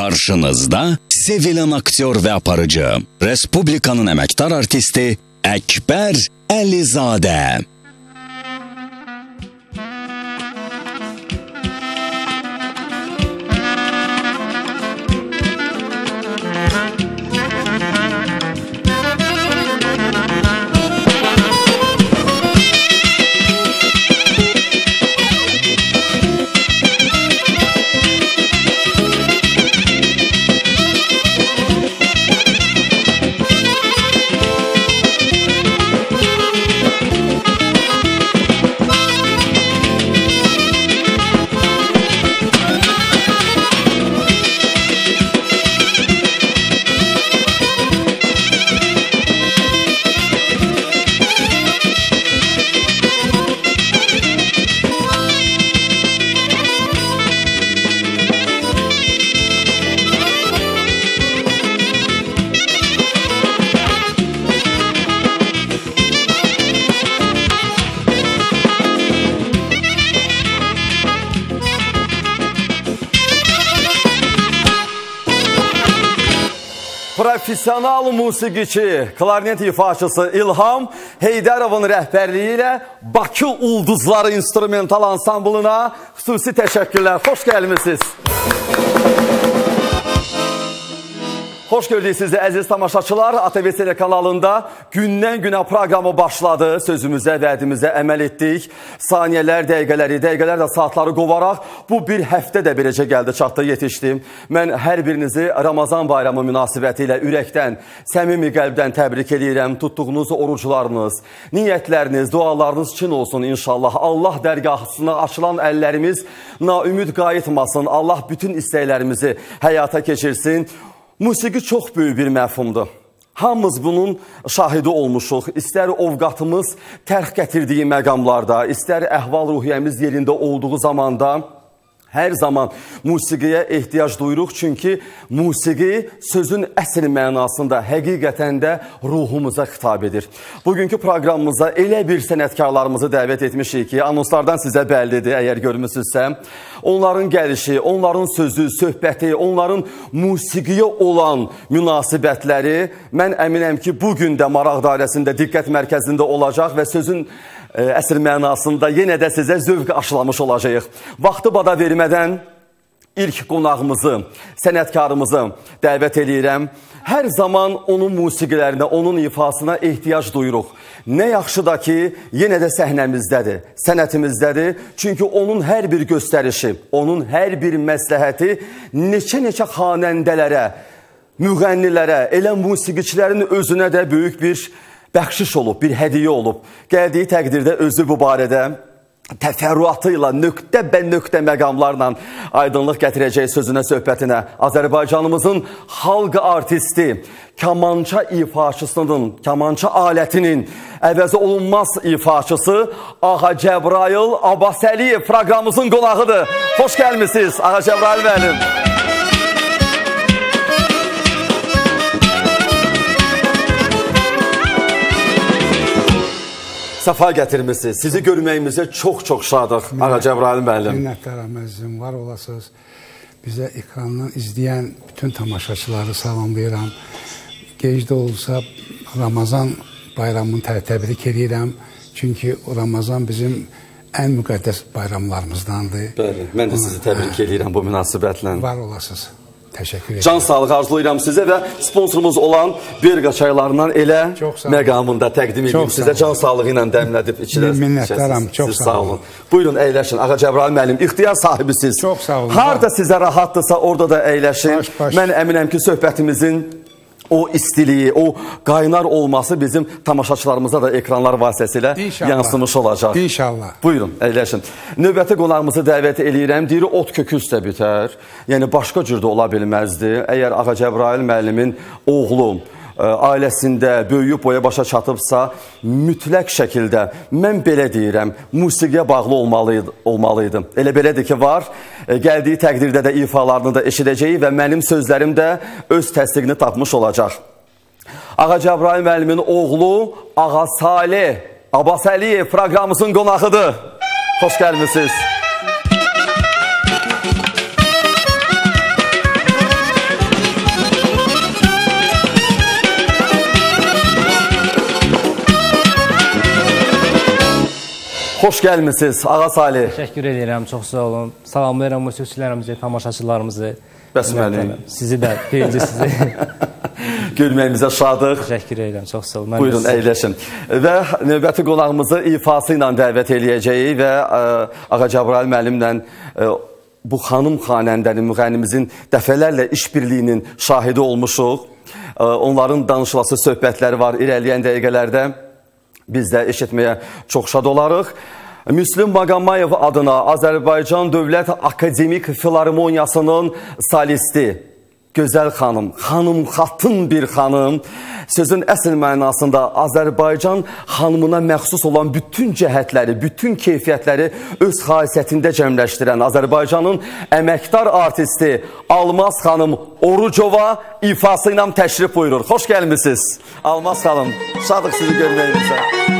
Qarşınızda sevilen aktyor və aparıcı, Respublikanın əməkdar artisti Əkbər Əlizadə. Profesional musiqiçi, klarnet ifaçısı İlham Heydərovun rəhbərliyi ilə Bakı Ulduzları instrumental ansamblına xüsusi təşəkkürlər. Xoş gəlmişsiniz. Xoş gördük sizi əziz tamaşaçılar. ATV kanalında gündən günə proqramı başladı. Sözümüzə, vədimizə əməl etdik. Saniyələr, dəqiqələri, dəqiqələr də saatları qovaraq bu bir həftə də beləcə gəldi, çatdı, yetişdim. Mən hər birinizi Ramazan bayramı münasibəti ilə ürəkdən, səmimi qəlbdən təbrik edirəm. Tutduğunuz oruclarınız, niyyətləriniz, dualarınız için olsun inşallah. Allah dərgahısına açılan əllərimiz naümid qayıtmasın. Allah bütün istəklərimizi həyata keçirsin. Musiqi çox böyük bir məfhumdur. Hamımız bunun şahidi olmuşuq. İstər ovqatımız tərx gətirdiyi məqamlarda, istər əhval-ruhiyyəmiz yerində olduğu zamanda hər zaman musiqiyə ehtiyac duyuruq. Çünki musiqi sözün əsl mənasında, həqiqətən də ruhumuza xitab edir. Bugünkü proqramımıza elə bir sənətkarlarımızı dəvət etmişik ki, anonslardan sizə bəllidir, əgər görmüsünüzsə. Onların gəlişi, onların sözü, söhbəti, onların musiqiyə olan münasibətləri mən əminəm ki, bugün də maraq dairəsində, diqqət mərkəzində olacaq və sözün əsl mənasında yenə də sizə zövq aşılamış olacaq. Vaxtı bada vermədən ilk qonağımızı, sənətkarımızı dəvət edirəm. Hər zaman onun musiqilərinə, onun ifasına ehtiyac duyuruq. Nə yaxşı da ki, yenə də səhnəmizdədir, sənətimizdədir. Çünki onun hər bir göstərişi, onun hər bir məsləhəti neçə-neçə xanəndələrə, müğənnilərə, elə musiqiçilərin özünə də böyük bir bəxşiş olub, bir hədiyyə olub. Gəldiyi təqdirdə özü bu barədə təfərrüatı ilə, nöqtə bə nöqtə məqamlarla aydınlıq gətirəcək sözünə, söhbətinə. Azərbaycanımızın xalq artisti, kamança ifaçısının, kamança alətinin əvəzi olunmaz ifaçısı Ağa Cəbrayıl Abbasəliyev proqramımızın qonağıdır. Xoş gəlmişsiniz Ağa Cəbrayıl müəllim. Səfa gətirmişsiniz. Sizi görməyimizə çox-çox şadıq, Ağa Cəbrayıl müəllim. Minnətdaram əzizim, var olasınız. Bizə ekrandan izləyən bütün tamaşaçıları salamlayıram. Gec də olsa Ramazan bayramını təbrik edirəm. Çünki Ramazan bizim ən müqəddəs bayramlarımızdandır. Bəli, mən də sizi təbrik edirəm bu münasibətlə. Var olasınız. Təşəkkür edirəm. Can sağlıq arzulayıram sizə və sponsorumuz olan Berqa çaylarından elə məqamında təqdim edeyim sizə. Can sağlığı ilə dəmlədib içilir. Minnətdaram, çox sağ olun. Buyurun, əyləşin. Ağa Cəbrayıl müəllim, ixtiyar sahibisiz. Çox sağ olun. Harada sizə rahatdırsa orada da əyləşin. Mən əminəm ki, söhbətimizin o istiliyi, o qaynar olması bizim tamaşaçılarımıza da ekranlar vasitəsilə yansımış olacaq. İnşallah. Buyurun, əyləşin. Növbəti qonağımızı dəvət eləyirəm. Deyir, ot kökü üstə bitər. Yəni, başqa cür də ola bilməzdi. Əgər Ağa Cəbrayıl müəllimin oğlu ailəsində böyüyüb boya başa çatıbsa, mütləq şəkildə mən belə deyirəm, musiqiyə bağlı olmalıydı. Elə belədir ki, var, gəldiyi təqdirdə də ifalarını da eşidəcəyi və mənim sözlərim də öz təsdiqini tapmış olacaq. Ağa Cəbrayıl müəllimin oğlu Ağa Salih Abbasəliyev proqramımızın qonağıdır. Xoş gəlmişsiniz. Xoş gəlmisiniz Ağa Salih. Təşəkkür edirəm, çox sağ olun. Salamlayıram musiqiçilərimizi, tamaşaçılarımızı. Bəsməli. Sizi də, birinci sizi. Görməyimizə şadıq. Təşəkkür edirəm, çox sağ olun. Buyurun, əyləşin. Və növbəti qonağımızı ifası ilə dəvət eləyəcəyik və Ağa Cəbrayıl müəllimlə bu xanım xanəndənin, müğənnimizin dəfələrlə işbirliyinin şahidi olmuşuq. Onların danışılası söhbətləri var irəliyən dəqiqələrdə. Biz də eşitməyə çox şad olarıq. Müslüm Maqamayev adına Azərbaycan Dövlət Akademik Filarmoniyasının solisti, gözəl xanım, xanım xatın bir xanım, sözün əsl mənasında Azərbaycan xanımına məxsus olan bütün cəhətləri, bütün keyfiyyətləri öz xasiyyətində cəmləşdirən Azərbaycanın əməkdar artisti Almaz xanım Orucova ifası ilə təşrif buyurur. Xoş gəlmisiniz Almaz xanım, şadıq sizi görməyimizə.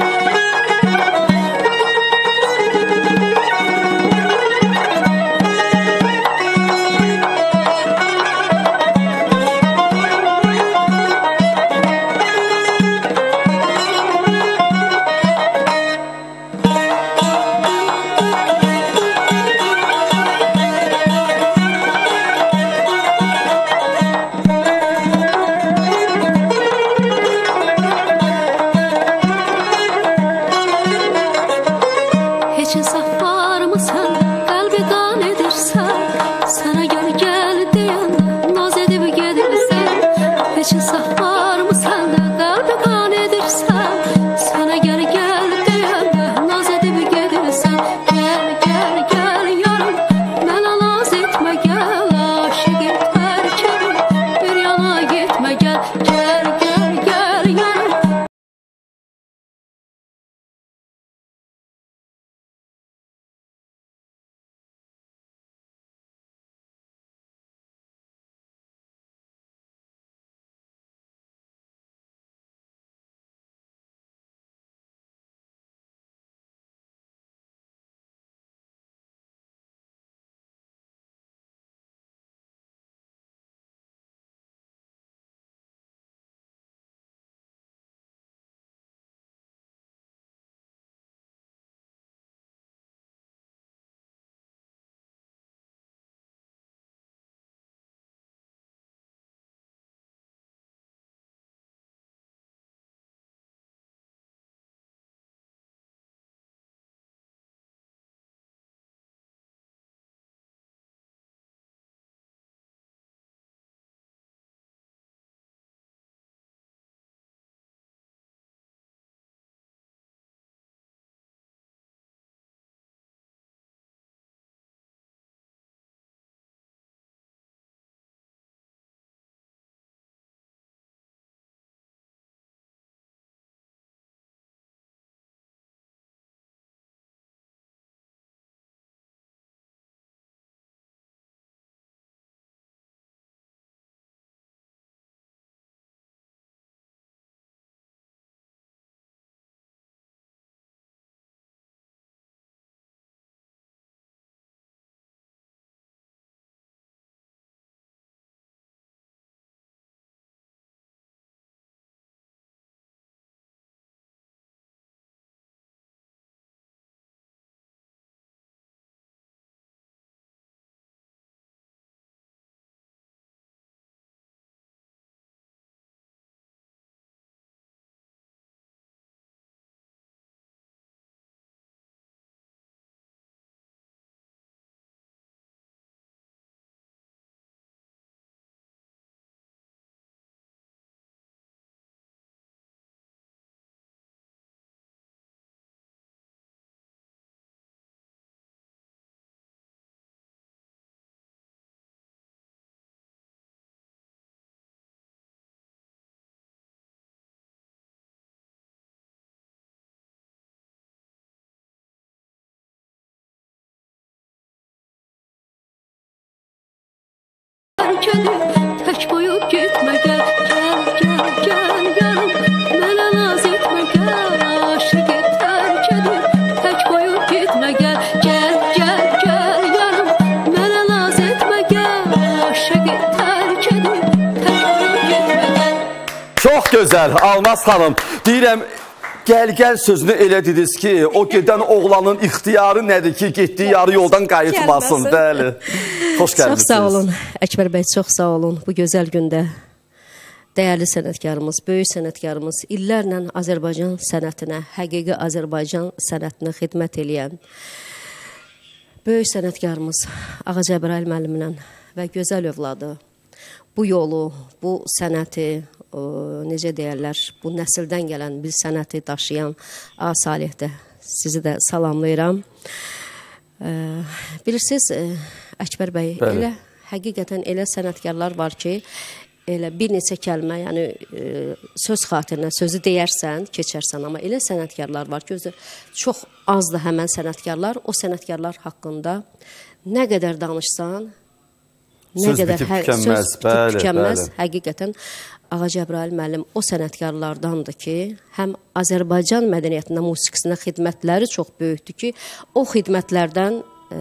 Tək qoyub getmə gəl, gəl, gəl, gəl yanım. Mənə naz etmə gəl, aşıqı tərk edib. Tək qoyub getmə gəl, gəl, gəl, gəl yanım. Mənə naz etmə gəl, aşıqı tərk edib. Tək qoyub getmə gəl. Çox gözəl Almaz xanım. Deyirəm Gəl sözünü elə dediniz ki, o gedən oğlanın ixtiyarı nədir ki, getdiyi yarı yoldan qayıtmasın. Bəli. Xoş gəlmişsiniz. Çox sağ olun, Əkbər bəy, çox sağ olun bu gözəl gündə. Dəyərli sənətkarımız, böyük sənətkarımız, illərlə Azərbaycan sənətinə, həqiqi Azərbaycan sənətinə xidmət eləyən böyük sənətkarımız Ağa Cəbrayıl müəllimlə və gözəl övladı bu yolu, bu sənəti, necə deyərlər, bu nəsildən gələn bir sənəti daşıyan Ağa Salihdə sizi də salamlayıram. Bilirsiniz, Əkbər bəy, elə həqiqətən elə sənətkarlar var ki, elə bir neçə kəlmə, yəni söz xatirinə sözü deyərsən, keçərsən, amma elə sənətkarlar var ki, özü çox azdır həmən sənətkarlar, o sənətkarlar haqqında nə qədər danışsan, söz bitib tükənməz, həqiqətən Ağa Cəbrayıl müəllim o sənətkarlardandır ki, həm Azərbaycan mədəniyyətinə, musiqisinə xidmətləri çox böyükdür ki, o xidmətlərdən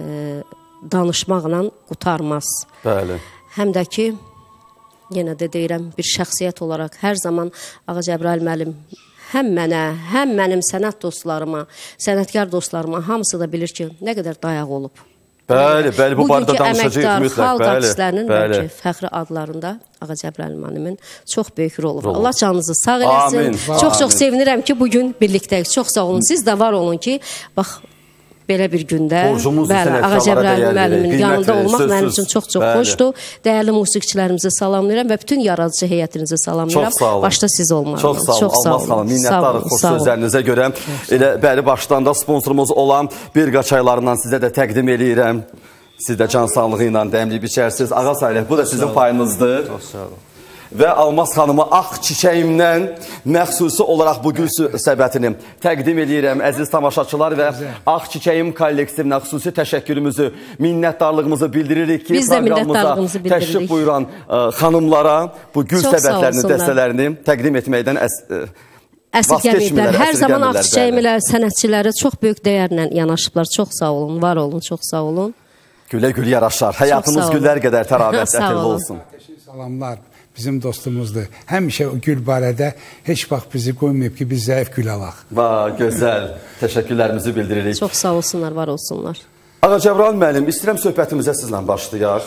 danışmaqla qutarmaz. Bəli. Həm də ki, yenə də deyirəm, bir şəxsiyyət olaraq hər zaman Ağa Cəbrayıl müəllim həm mənə, həm mənim sənət dostlarıma, sənətkar dostlarıma hamısı da bilir ki, nə qədər dayaq olub. Bəli, bu barədə danışacağıq mütləq. Xalq artistlərinin bəlkə fəxri adlarında Ağa Cəbrayıl müəllimin çox böyük rolu var. Allah canınızı sağ eləsin. Çox sevinirəm ki, bugün birlikdəyik. Çox sağ olun. Siz də var olun ki, bax, belə bir gündə Ağa Cəbrayıl müəllimin yanında olmaq mənim üçün çox xoşdur. Dəyərli musiqiçilərimizi salamlayıram və bütün yaradıcı heyətinizi salamlayıram. Başda siz olmalısınız. Çox sağ olun. Almaz xanım, minnətdarıq xoş sözlərinizə görə. Elə bəli, başdan da sponsorumuz olan bir qaç aylarından sizə də təqdim eləyirəm. Siz də can sağlığı ilə dəmliyib içərsiniz. Ağa Salih, bu da sizin payınızdır. Çox sağ olun. Və Almaz xanıma ağ çiçəyimdən məxsusi olaraq bu gül səbətini təqdim edirəm. Əziz tamaşaçılar və ağ çiçəyim kollektivinə xüsusi təşəkkürümüzü, minnətdarlığımızı bildiririk ki, proqramımıza təşrif buyuran xanımlara bu gül səbətlərinin, dəstələrini təqdim etməkdən əsirgəməyiblər. Hər zaman ağ çiçəyimlər, sənətçiləri çox böyük dəyərlə yanaşıblar. Çox sağ olun, var olun, çox sağ olun. Gülə gül yaraşar. Həyatımız güllər qədər təravət ətirli olsun. Salamlar. Bizim dostumuzdur. Həmişə o gül barədə heç vaxt bizi qoymayıb ki, biz zəif gül alaq. Gözəl. Təşəkkürlərimizi bildiririk. Çox sağ olsunlar, var olsunlar. Ağa Cəbrayıl müəllim, istəyirəm söhbətimizə sizlə başlayaq.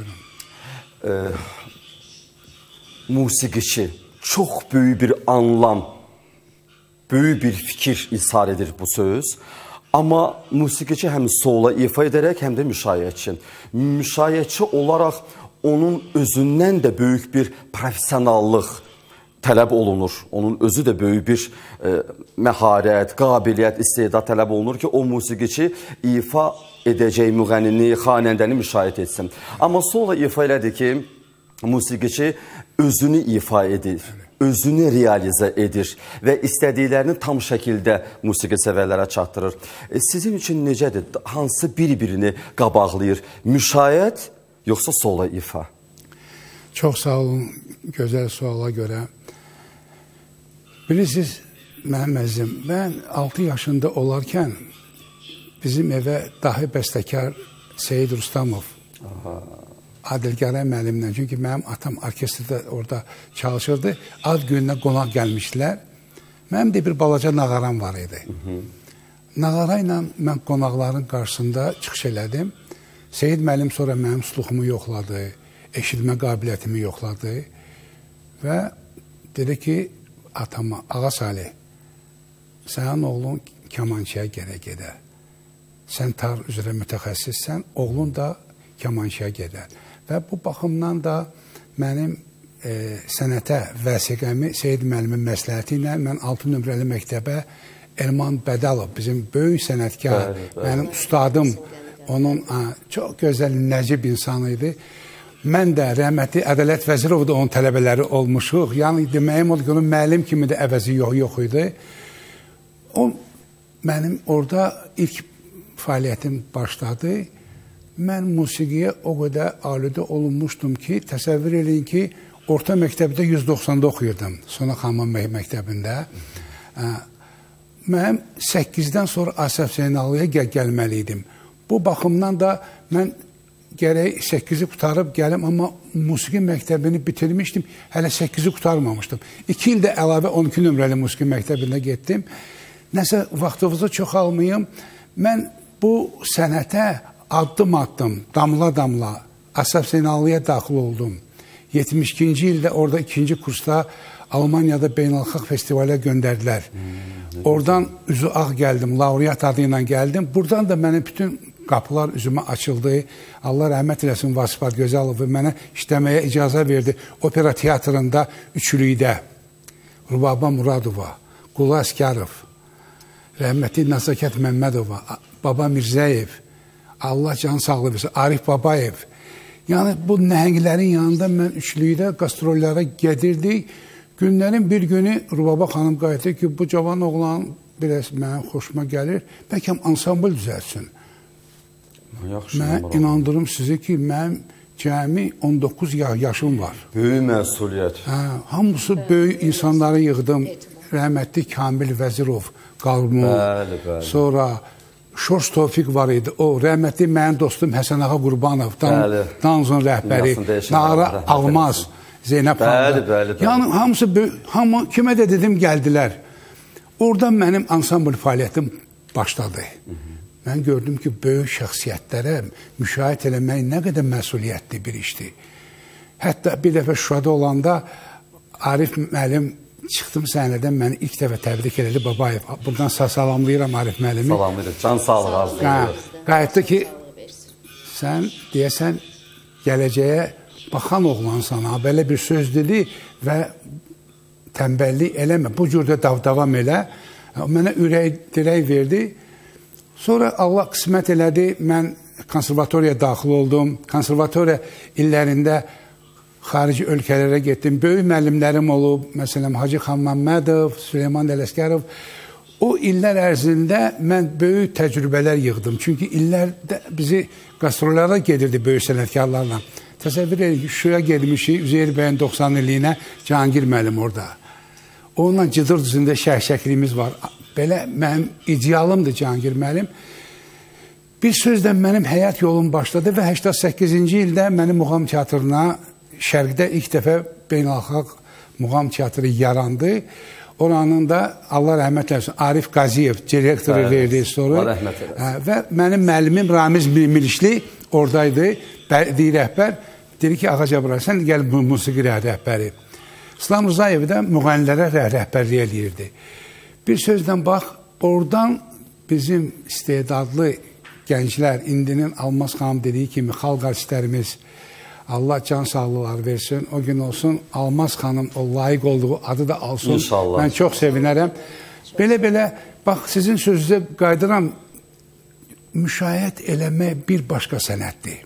Musiqiçi çox böyük bir anlam, böyük bir fikir izhar edir bu söz. Amma musiqiçi həm sola ifa edərək, həm də müşayiətçi. Müşayiətçi olaraq onun özündən də böyük bir professionallıq tələb olunur. Onun özü də böyük bir məharət, qabiliyyət, istedad tələb olunur ki, o musiqiçi ifa edəcək müğənnini, xanəndəni müşahidə etsin. Amma sonra ifa elədi ki, musiqiçi özünü ifa edir, özünü realizə edir və istədiklərini tam şəkildə musiqi sevərlərə çatdırır. Sizin üçün necədir? Hansı bir-birini qabaqlayır? Müşahiət yoxsa sola ifa? Çox sağ olun, gözəl suala görə. Bilirsiniz, mənim əzizim, mən 6 yaşında olarkən bizim evə dahi bəstəkar Seyid Rustamov, Adilgərə müəllimlə, çünki mənim atam orkestrdə orada çalışırdı, ad gününə qonaq gəlmişdilər. Mənim də bir balaca nağaram var idi. Nağara ilə mən qonaqların qarşısında çıxış elədim. Seyid müəllim sonra mənim suluxumu yoxladı, eşitmə qabiliyyətimi yoxladı və dedi ki, atama, Ağa Salih, sənin oğlun kamançıya gərək gedər. Sən tar üzrə mütəxəssissən, oğlun da kamançıya gedər. Və bu baxımdan da mənim sənətə vəsiqəmi Seyid müəllimin məsləhəti ilə mən 6 nömrəli məktəbə Elman Bədalov, bizim böyük sənətkar, mənim ustadım, onun çox gözəl, nəcib insanı idi. Mən də rəhmətli Ədalət Vəzirov da onun tələbələri olmuşuq. Yəni deməyim oldu ki, onun müəllim kimi də əvəzi yox idi. O mənim orada ilk fəaliyyətim başladı. Mən musiqiyə o qədər aludə olunmuşdum ki, təsəvvür edin ki, orta məktəbdə 190-da oxuyurdum. Sonra Xanman məktəbində. Mənim 8-dən sonra Asəf Zeynallıya gəlməli idim. Bu baxımdan da mən gərək 8-i qutarıb gəlim, amma musiqi məktəbini bitirmişdim, hələ 8-i qutarmamışdım. 2 ildə əlavə 12 nömrəli musiqi məktəbində getdim. Nəsə vaxtınızı çox almayım. Mən bu sənətə addım-addım, damla-damla Asaf-Zeynallıya daxil oldum. 72-ci ildə orada 2-ci kursda Almaniyada beynəlxalq festivalə göndərdilər. Oradan üzü ağ gəldim, laureat adı ilə gəldim. Buradan da mənim bütün qapılar üzümə açıldı. Allah rəhmət eləsin Vasifat Gözəlov mənə işləməyə icazə verdi. Opera teatrında üçlükdə Rubaba Muradova, Qulu Əsgərov, rəhmətli Nəzakət Məmmədova, Baba Mirzəyev, Allah can sağlığı versin, Arif Babayev. Yəni bu nəhənglərin yanında mən üçlükdə qastrollara gedirdik. Günlərin bir günü Rubaba xanım qayıtdı ki, bu cavan oğlan biraz mənim xoşuma gəlir, bəlkə ansambl düzəlsin. Mən inandırım sizi ki, mənim cəmi 19 yaşım var. Böyük məsuliyyət. Hamısı böyük insanları yığdım. Rəhmətli Kamil Vəzirov, Qalmun, sonra Şors Tofiq var idi. O, rəhmətli mənim dostum Həsən Ağa Qurbanov, Danzon rəhbəri, Nara Almaz, Zeynəb xanım. Yəni hamısı kimə də dedim gəldilər. Oradan mənim ansambl fəaliyyətim başladı. Mən gördüm ki, böyük şəxsiyyətlərə müşahidə eləmək nə qədər məsuliyyətli bir işdir. Hətta bir dəfə Şuşada olanda Arif müəllim çıxdım səhnədən məni ilk dəfə təbrik elədi Babayev. Buradan salamlayıram Arif müəllimi. Salamlayırıq, can sağlığı arzulayırıq. Qayıtdı ki, sən deyəsən gələcəyə baxan oğlan sana belə bir söz dedi və tənbəllik eləmə, bu cürdə davam elə. Mənə ürək dirək verdi. Sonra Allah qismət elədi, mən konservatoriyaya daxil oldum. Konservatoriya illərində xarici ölkələrə getdim. Böyük müəllimlərim olub, məsələn, Hacı Xan Məmmədov, Süleyman Ələsgərov. O illər ərzində mən böyük təcrübələr yığdım. Çünki illərdə bizi qastrollara gedirdi böyük sənətkarlarla. Təsəvvür edin ki, Şuşaya gelmişik, Üzeyir bəyin 90 illiyinə Cahangir müəllim orada. Onunla Cıdır düzündə şəkilimiz var. Belə mənim idealımdır Cahangir müəllim. Bir sözlə mənim həyat yolum başladı və 88-ci ildə mənim muğam teatrına Şərqdə ilk dəfə beynəlxalq muğam teatrı yarandı. Oranın da Allah rəhmət eləsin Arif Qaziyev direktoru verdi sonra. Və mənim müəllimim Ramiz Milişli oradaydı. Deyir rəhbər, deyir ki, Ağa Cəbrayıl, sən gəl musiqi rəhbəri. İslam Rızayev də müğənnilərə rəhbərlik eləyirdi. Bir sözlə bax, oradan bizim istedadlı gənclər, indinin Almaz xanım dediyi kimi xalq artistlərimiz, Allah can sağlıqlar versin, o gün olsun Almaz xanım o layiq olduğu adı da alsın. İnşallah. Mən çox sevinərəm. Belə, bax, sizin sözünüzə qaydıram, müşahidə eləmək bir başqa sənətdir.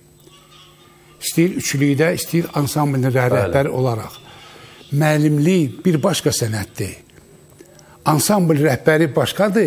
İstəyir üçlükdə, istəyir ansamblin rəhbəri olaraq. Müəllimlik bir başqa sənətdir. Ansambl rəhbəri başqadır.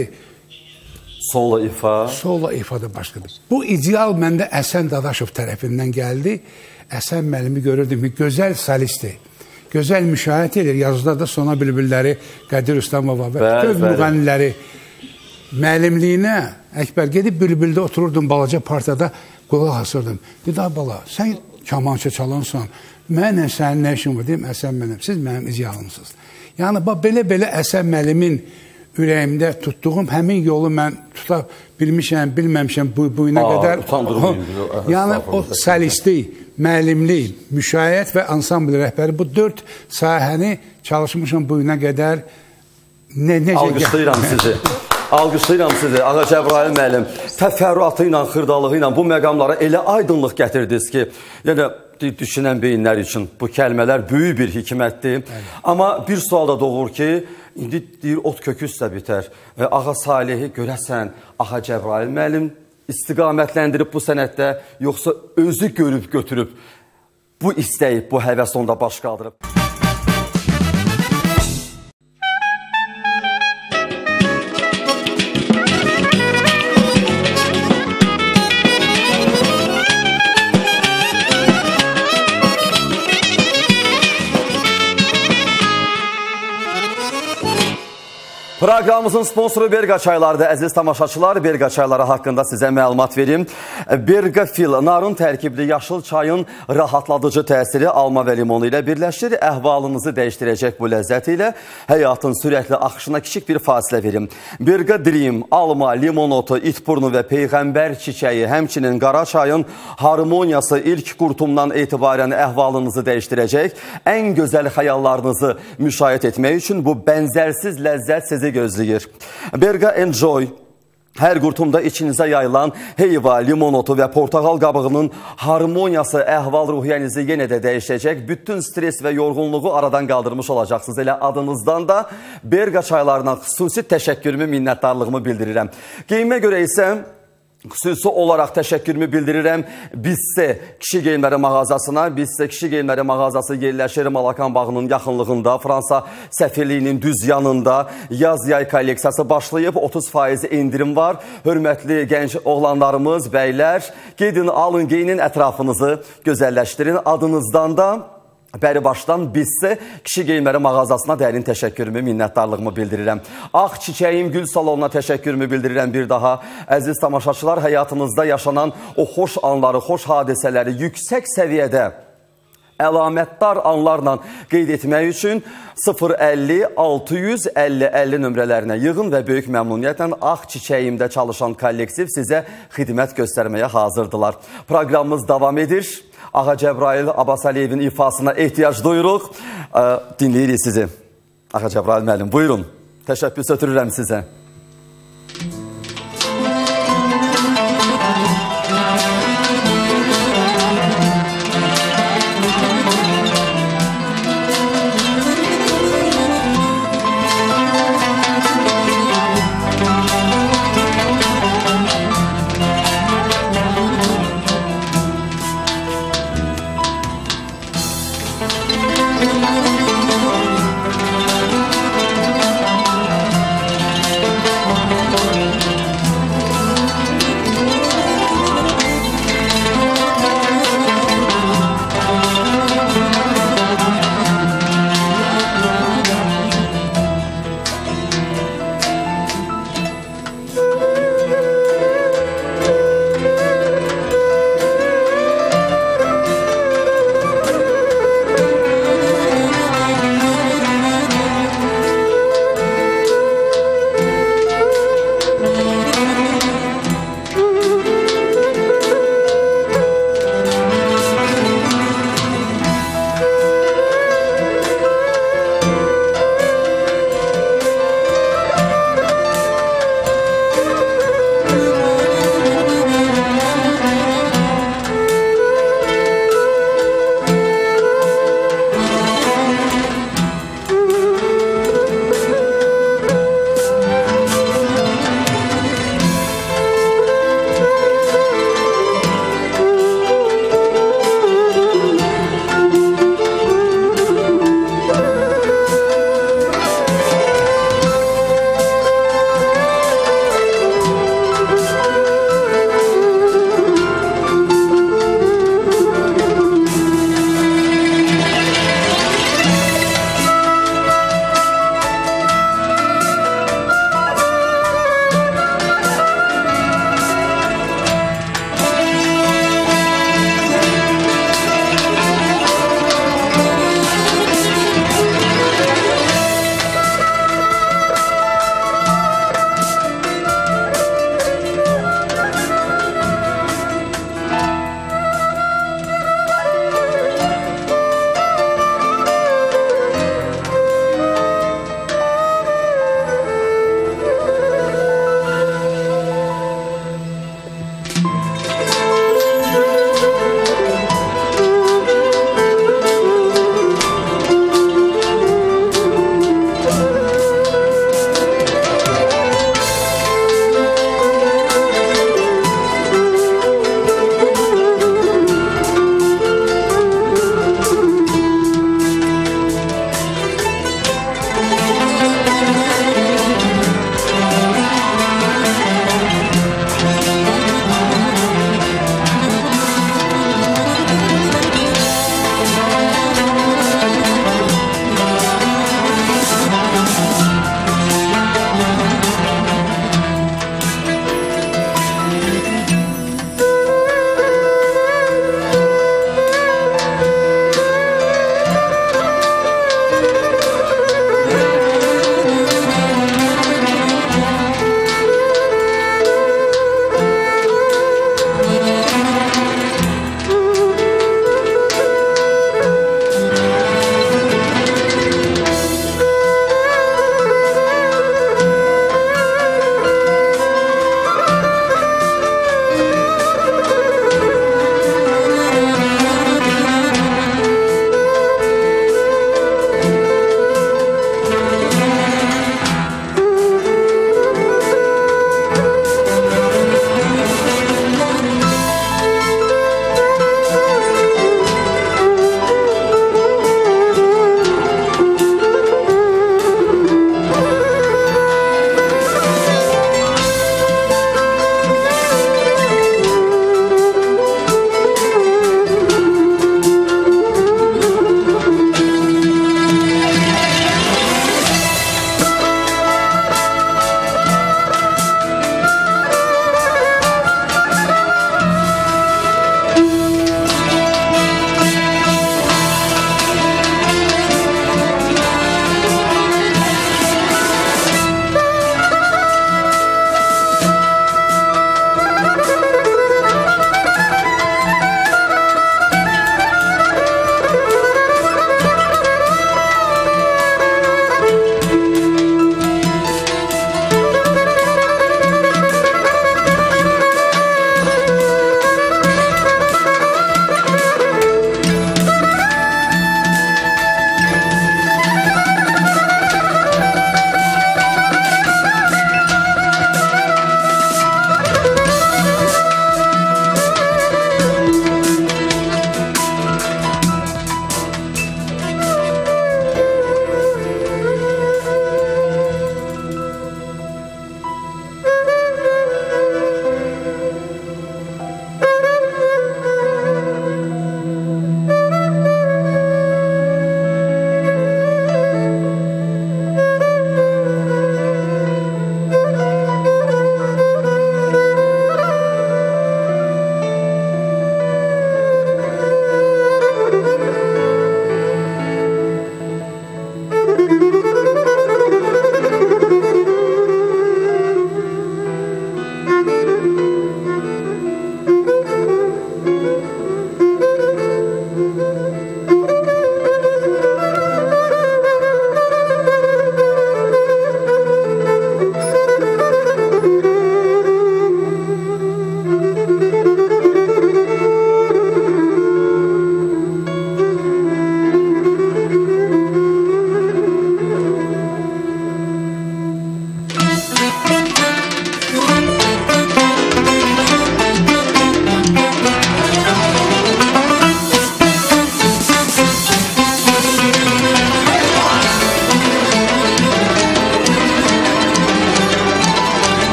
Sola ifa. Sola ifa da başqadır. Bu ideal məndə Əsən Dadaşov tərəfindən gəldi. Əsən müəllimi görürdüm ki, gözəl solistdir. Gözəl müşahidə edir. Yazılarda Sona Bülbülləri, Qədir Rüstəmova və bütün müğənniləri. Müəllimliyinə Əkbər gedib Bülbüldə otururdum balaca partiyada. Qulaq asırdım. Dedi, bala, sən kamança çalansan, mənə sənin nə işin var? Deyim, Əsən müəllim, siz mənim idealımsınız. Yəni, belə Əsən müəllimin ürəyimdə tutduğum həmin yolu mən tuta bilmişəm, bilməmişəm bugünə qədər. Yəni, o solistlik, müəllimlik, müşahidə və ansambl rəhbəri, bu 4 sahəni çalışmışam bugünə qədər. Alqışlayıram sizi. Alqışlayıram sizi, Ağa Cəbrayıl müəllim. Təfərrüatı ilə, xırdalığı ilə bu məqamlara elə aydınlıq gətirdiniz ki, yəni düşünən beyinlər üçün bu kəlmələr böyük bir hikmətdir. Amma bir sual da doğur ki, indi deyir, ot kökü üstə bitər. Ağa Salihi görəsən, Ağa Cəbrayıl müəllim istiqamətləndirib bu sənətdə, yoxsa özü görüb götürüb bu istəyib, bu həvəs onda baş qaldırıb. Proqramımızın sponsoru Berqa çaylarıdır. Əziz tamaşaçılar, Berqa çayları haqqında sizə məlumat verim. Berqa Fil, narın tərkibli yaşıl çayın rahatladıcı təsiri alma və limonu ilə birləşir. Əhvalınızı dəyişdirəcək bu ləzzət ilə həyatın sürətli axışına kiçik bir fasilə verim. Berqa Dream, alma, limon otu, itburnu və peyğəmbər çiçəyi, həmçinin qara çayın harmoniyası ilk qurtumdan etibarən əhvalınızı dəyişdirəcək. Ən gözəl xəyallarınızı müşahidə etmək üçün bu bənzərsiz ləzzət sizi gözləyir. Berqa Enjoy, hər qurtumda içinizə yayılan heyva, limon otu və portağal qabığının harmoniyası əhval-ruhiyyənizi yenə də dəyişəcək. Bütün stres və yorğunluğu aradan qaldırmış olacaqsınız. Elə adınızdan da Berqa çaylarına xüsusi təşəkkürümü, minnətdarlığımı bildirirəm. Geyimə görə isə xüsusi olaraq təşəkkürümü bildirirəm Bizse kişi geyimləri mağazasına. Bizse kişi geyimləri mağazası yerləşir Malakan bağının yaxınlığında, Fransa səfirliyinin düz yanında. Yaz-yay kolleksiyası başlayıb, 30% indirim var. Hörmətli gənc oğlanlarımız, bəylər, gedin, alın, geyinin, ətrafınızı gözəlləşdirin. Adınızdan da bəri başdan Bizse kişi geyimləri mağazasına dərin təşəkkürümü, minnətdarlığımı bildirirəm. Ağ Çiçəyim Gül Salonuna təşəkkürümü bildirirəm bir daha. Əziz tamaşaçılar, həyatınızda yaşanan o xoş anları, xoş hadisələri yüksək səviyyədə əlamətdar anlarla qeyd etmək üçün 050-650-50 nömrələrinə yığın və böyük məmnuniyyətlə Ağ Çiçəyimdə çalışan kollektiv sizə xidmət göstərməyə hazırdılar. Proqramımız davam edir. Ağa Cəbrail Abbasəliyevin ifasına ehtiyac duyuruq. Dinləyirik sizi. Ağa Cəbrail müəllim, buyurun. Təşəbbüs ötürürəm sizə.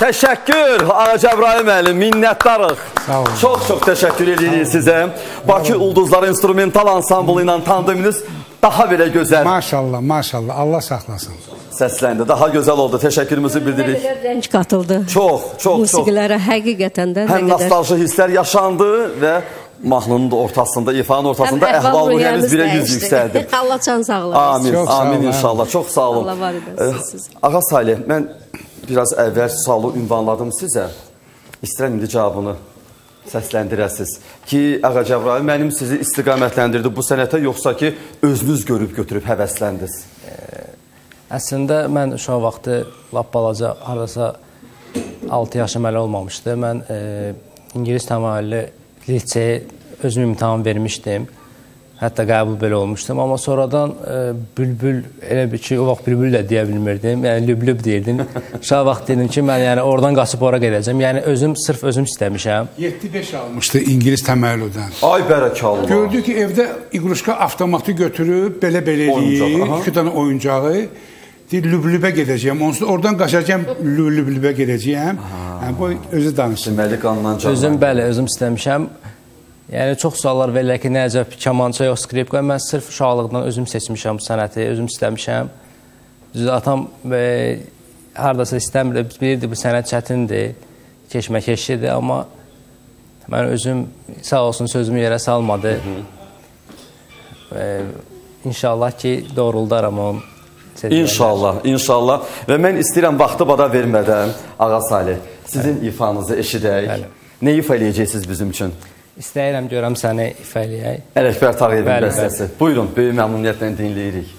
Təşəkkür Ağa Cəbrayıl müəllim, minnətdarıq. Sağ olun. Çox təşəkkür edirik sizə. Bakı Ulduzlar İnstrumental Ansamblı ilə tandeminiz daha belə gözəl. Maşallah, maşallah. Allah saxlasın. Səsləndi. Daha gözəl oldu. Təşəkkürümüzü bildiririk. Rəng qatıldı. Çox. Musiqilərə həqiqətən də həm nostalji hisslər yaşandı və mahnının da ortasında, ifanın ortasında əhval-ruhiyyəmiz 100 yüksəldi. Allah can sağlasın. Amin inşallah. Çox sağ olun. Allah var edəsin. Ağa Salih, mən biraz əvvəl sualı ünvanladım sizə. İstəyirəm indi cavabını səsləndirəsiz ki, Ağa Cəbrayıl mənim sizi istiqamətləndirdi bu sənətə, yoxsa ki, özünüz görüb götürüb həvəsləndiniz? Əslində, mən uşaq vaxtı lap balaca, haradasa 6 yaşım hələ olmamışdı. Mən İngilis təmayüllü liseye özüm imtahan vermişdim. Hətta qəbul belə olmuşdum. Amma sonradan bülbül, elə bir ki, o vaxt bülbül də deyə bilmirdim. Yəni, lüblüb deyirdim. Uşaq vaxt dedim ki, mən yəni, oradan qaçıb ora gedəcəm. Yəni, sırf özüm istəmişəm. 7-5 almışdı İngilis təməllüdən. Ay bərəkallah. Gördü ki, evdə iqruşka avtomatı götürüb, belə-belə eləyir, 2 dənə oyuncağı. Deyir, lüblübə gedəcəyəm. Onsuz oradan qaçacağım, lüblübə gedəcəyəm. Yəni, bu özü danışsın. Deməli, qandan canlı. Bəli, özüm istəmişəm. Yəni, çox suallar verirlər ki, nə əcəb, kamança yox, skripka. Mən sırf uşaqlıqdan özüm seçmişəm bu sənəti, özüm istəmişəm. Düzdür, atam haradasa istəmirdi, bilirdi bu sənət çətindir, keşməkeşlidir, amma mən özüm sağ olsun sözümü yerə salmadı. İnşallah ki, doğruldaram onun. İnşallah. Və mən istəyirəm vaxtı bada vermədən, Ağa Salih, sizin ifanızı eşidək. Nə ifa eləyəcəksiniz bizim üçün? İstəyirəm, görəm səni ifa eləyək. Ələkbər Tağıyevin bəstəsi. Buyurun, böyük məmnuniyyətlə dinləyirik.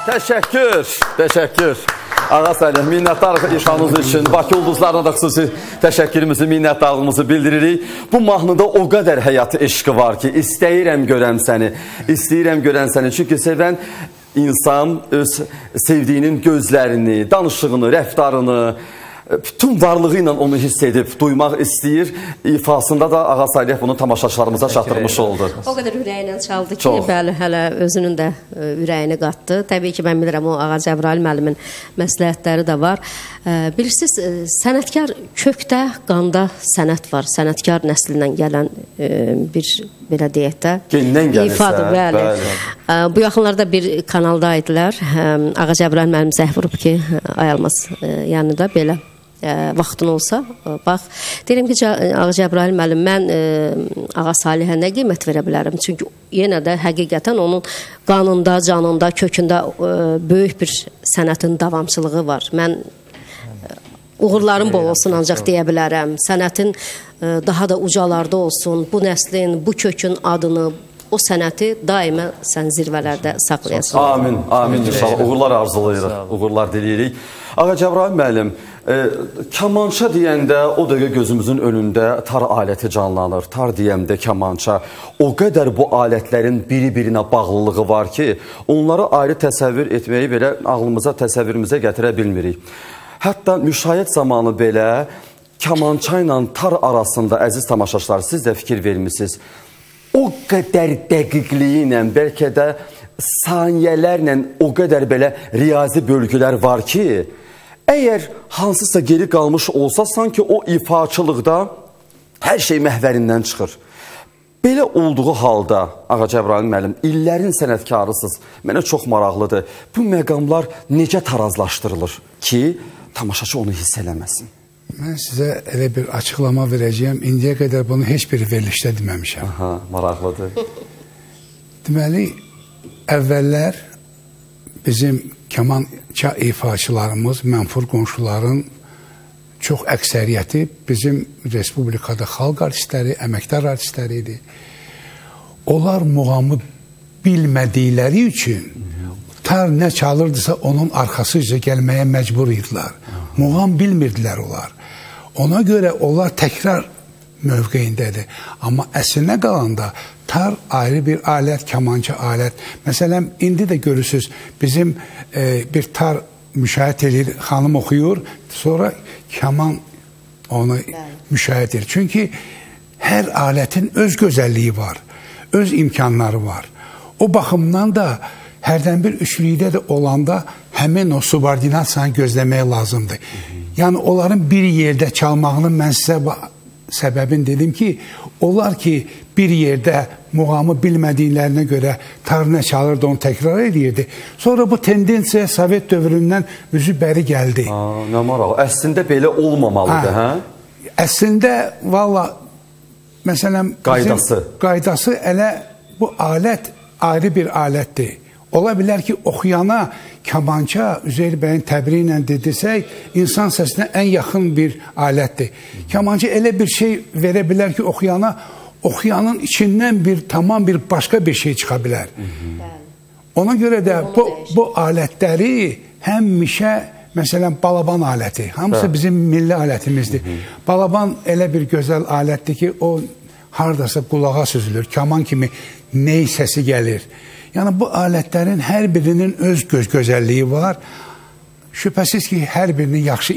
Təşəkkür. Ağa Salih, minnətdarıq işanınız üçün. Bakı ulduzlarına da xüsusi təşəkkürümüzü, minnətdarlığımızı bildiririk. Bu mahnıda o qədər həyat eşqi var ki, istəyirəm görəm səni. Çünki sevən insan öz sevdiyinin gözlərini, danışığını, rəftarını, bütün varlığı ilə onu hiss edib, duymaq istəyir. İfasında da Ağa Salih bunu tamaşaçılarımıza çatdırmış oldu. O qədər ürəyindən çaldı ki, bəli, hələ özünün də ürəyini qatdı. Təbii ki, mən bilirəm, o Ağa Cəbrayıl müəllimin məsləhətləri də var. Bilirsiniz, sənətkar kökdə, qanda sənət var. Sənətkar nəslindən gələn bir, belə deyək də, ifadır. Bəli. Bu yaxınlarda bir kanalda idilər. Ağa Cəbrayıl müəllim zəh vurub ki, ayalmaz yanında belə. Vaxtın olsa, bax, deyirəm ki, Ağa Cəbrayıl müəllim, mən Ağa Salihə nə qiymət verə bilərəm? Çünki yenə də həqiqətən onun qanında, canında, kökündə böyük bir sənətin davamçılığı var. Mən uğurların bol olsun ancaq deyə bilərəm. Sənətin daha da ucalarda olsun, bu nəslin, bu kökün adını, o sənəti daimə sən zirvələrdə saxlayasın. Amin inşallah. Uğurlar arzulayırıq, uğurlar diləyirik. Ağa Cəbrayıl müəllim, kamança deyəndə o dəqiqə gözümüzün önündə tar aləti canlanır. Tar deyəndə kamança. O qədər bu alətlərin biri-birinə bağlılığı var ki, onları ayrı təsəvvür etməyi belə ağlımıza, təsəvvürümüzə gətirə bilmirik. Hətta müşahidə zamanı belə kamança ilə tar arasında, əziz tamaşaçılar, siz də fikir vermişsiniz. O qədər dəqiqliyi ilə, bəlkə də saniyələrlə o qədər belə riyazi bölgülər var ki, əgər hansısa geri qalmış olsa, sanki o ifaçılıqda hər şey məhvərindən çıxır. Belə olduğu halda, Ağa Cəbrayıl müəllim, illərin sənətkarısınız, mənə çox maraqlıdır. Bu məqamlar necə tarazlaşdırılır ki, tamaşaçı onu hiss eləməsin? Mən sizə elə bir açıqlama verəcəyəm. İndiyə qədər bunu heç bir verilişdə deməmişəm. Aha, maraqlıdır. Deməli, əvvəllər bizim kamança ifaçılarımız, mənfur qonşuların çox əksəriyyəti bizim Respublikada xalq artistləri, əməkdar artistləri idi. Onlar muğamı bilmədikləri üçün tar nə çalırdısa onun arxasıca gəlməyə məcbur idilər. Muğam bilmirdilər onlar. Ona görə onlar təkrar mövqeyindədir. Amma əslinə qalanda tar ayrı bir alət, kamança alət. Məsələn, indi də görürsünüz, bizim bir tar müşahidə edir, xanım oxuyur, sonra kaman onu müşahidə edir. Çünki hər alətin öz gözəlliyi var, öz imkanları var. O baxımdan da hərdən bir üçlükdə də olanda həmin o subordinasiyanı gözləmək lazımdır. Yəni, onların bir yerdə çalmağının mən sizə səbəbini dedim ki, onlar ki, bir yerdə muğamı bilmədiklərinə görə tar nə çalırdı, onu təkrar edirdi. Sonra bu tendensiya Sovet dövründən üzü bəri gəldi. Nə maraq, əslində belə olmamalıdır, hə? Əslində, valla, məsələn, qaydası elə bu alət ayrı bir alətdir. Ola bilər ki, oxuyana kamança, Üzeyir bəyin təbiri ilə dedirsək, insan səsinə ən yaxın bir alətdir. Kamança elə bir şey verə bilər ki, oxuyana, oxuyanın içindən tamam bir başqa bir şey çıxa bilər. Ona görə də bu alətləri həmişə, məsələn, balaban aləti, hamısı bizim milli alətimizdir. Balaban elə bir gözəl alətdir ki, o haradasa qulağa süzülür, kaman kimi ney səsi gəlir. Yəni, bu alətlərin hər birinin öz gözəlliyi var. Şübhəsiz ki, hər birini yaxşı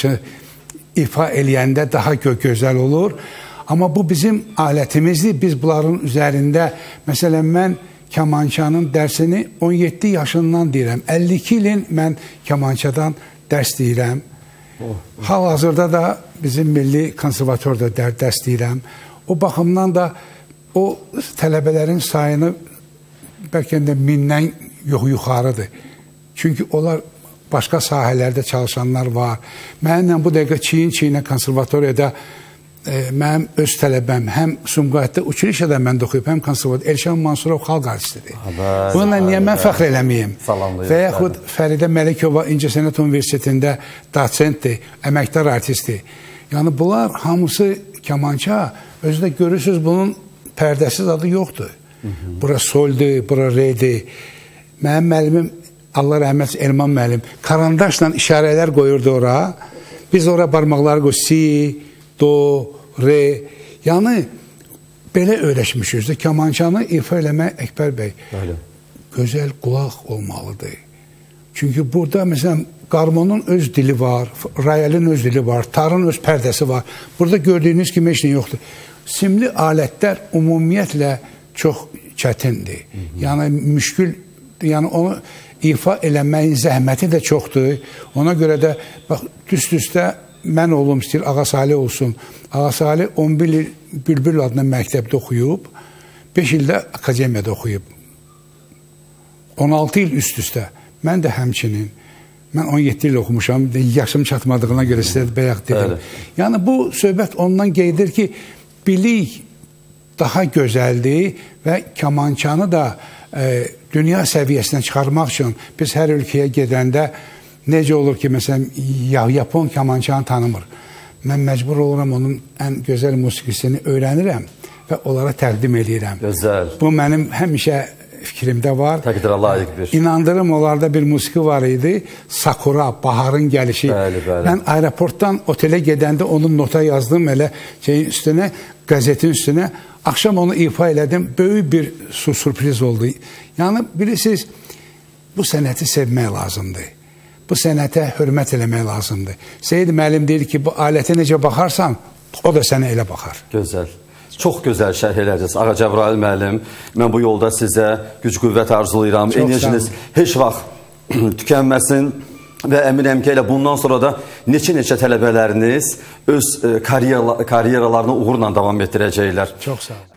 ifa eləyəndə daha gözəl olur. Amma bu bizim alətimizdir. Biz bunların üzərində, məsələn, mən kamançanın dərsini 17 yaşından deyirəm. 52 ilin mən kamançadan dərs deyirəm. Hal-hazırda da bizim Milli Konservatorda dərs deyirəm. O baxımdan da o tələbələrin sayını bəlkə də 1000-dən yuxarıdır. Çünki onlar başqa sahələrdə çalışanlar var. Mənimlə bu dəqiqə çiyin-çiyinə konservatoriyada mənim öz tələbəm həm Sumqayıtda Uçilişədə mən də oxuyub, həm konservator Elşən Mansurov xalq artistidir. Bununla niyə mən fəxr eləməyim? Və yaxud Fəridə Məlikova İncəsənət Universitetində doçentdir, əməkdar artistdir. Yəni bunlar hamısı kamança, özü də görürsünüz bunun pərdəsiz adı yoxdur. Bura soldur, bura redir. Mənim müəllimim Allah rəhmət etsin, Elman müəllim karandaşla işarələr qoyurdu ora. Biz ora barmaqları qoy, si, do, re. Yəni belə öyrəşmişiz də kamançanı ifa eləmək Əkbər bəy. Gözəl qulaq olmalıdır. Çünki burada məsələn qarmonun öz dili var, rayelin öz dili var, tarın öz pərdəsi var. Burada gördüyünüz kimi heç nə yoxdur. Simli alətlər ümumiyyətlə çox çətindir. Yəni müşkül, yəni onu ifa eləməyin zəhməti də çoxdur. Ona görə də bax üst-üstə mən oğlum istəyir Ağa Salih olsun. Ağa Salih 11 il Bülbül adına məktəbdə oxuyub, 5 ildə akademiyada oxuyub. 16 il üst-üstə. Mən də həmçinin. Mən 17 il oxumuşam. Yaşım çatmadığına görə sizə bayaq dedim. Yəni bu söhbət ondan qeydir ki, bilik daha gözəldir və kamançanı da dünya səviyyəsinə çıxarmaq üçün biz hər ölkəyə gedəndə necə olur ki, məsələn, Yapon kamançanı tanımır. Mən məcbur oluram onun ən gözəl musiqisini öyrənirəm və onlara təqdim edirəm. Gözəl. Bu mənim həmişə fikrimdə var. Təqdirə layiq bir. İnandırım, onlarda bir musiqi var idi. Sakura, baharın gəlişi. Bəli, bəli. Mən aeroportdan otelə gedəndə onun nota yazdım elə şeyin üstünə, qəzetin üstünə. Axşam onu ifa elədim. Böyük bir sürpriz oldu. Yəni, bilirsiniz, bu sənəti sevmək lazımdır. Bu sənətə hörmət eləmək lazımdır. Seyid müəllim deyir ki, bu alətə necə baxarsan, o da sənə elə baxar. Gözəl. Çox gözəl şərh elədiniz. Ağa Cəbrayıl müəllim, mən bu yolda sizə güc qüvvət arzulayıram. Enerjiniz heç vaxt tükənməsin və əminəm ki, elə bundan sonra da neçə tələbələriniz öz karyeralarını uğurla davam etdirəcəklər. Çox sağ olun.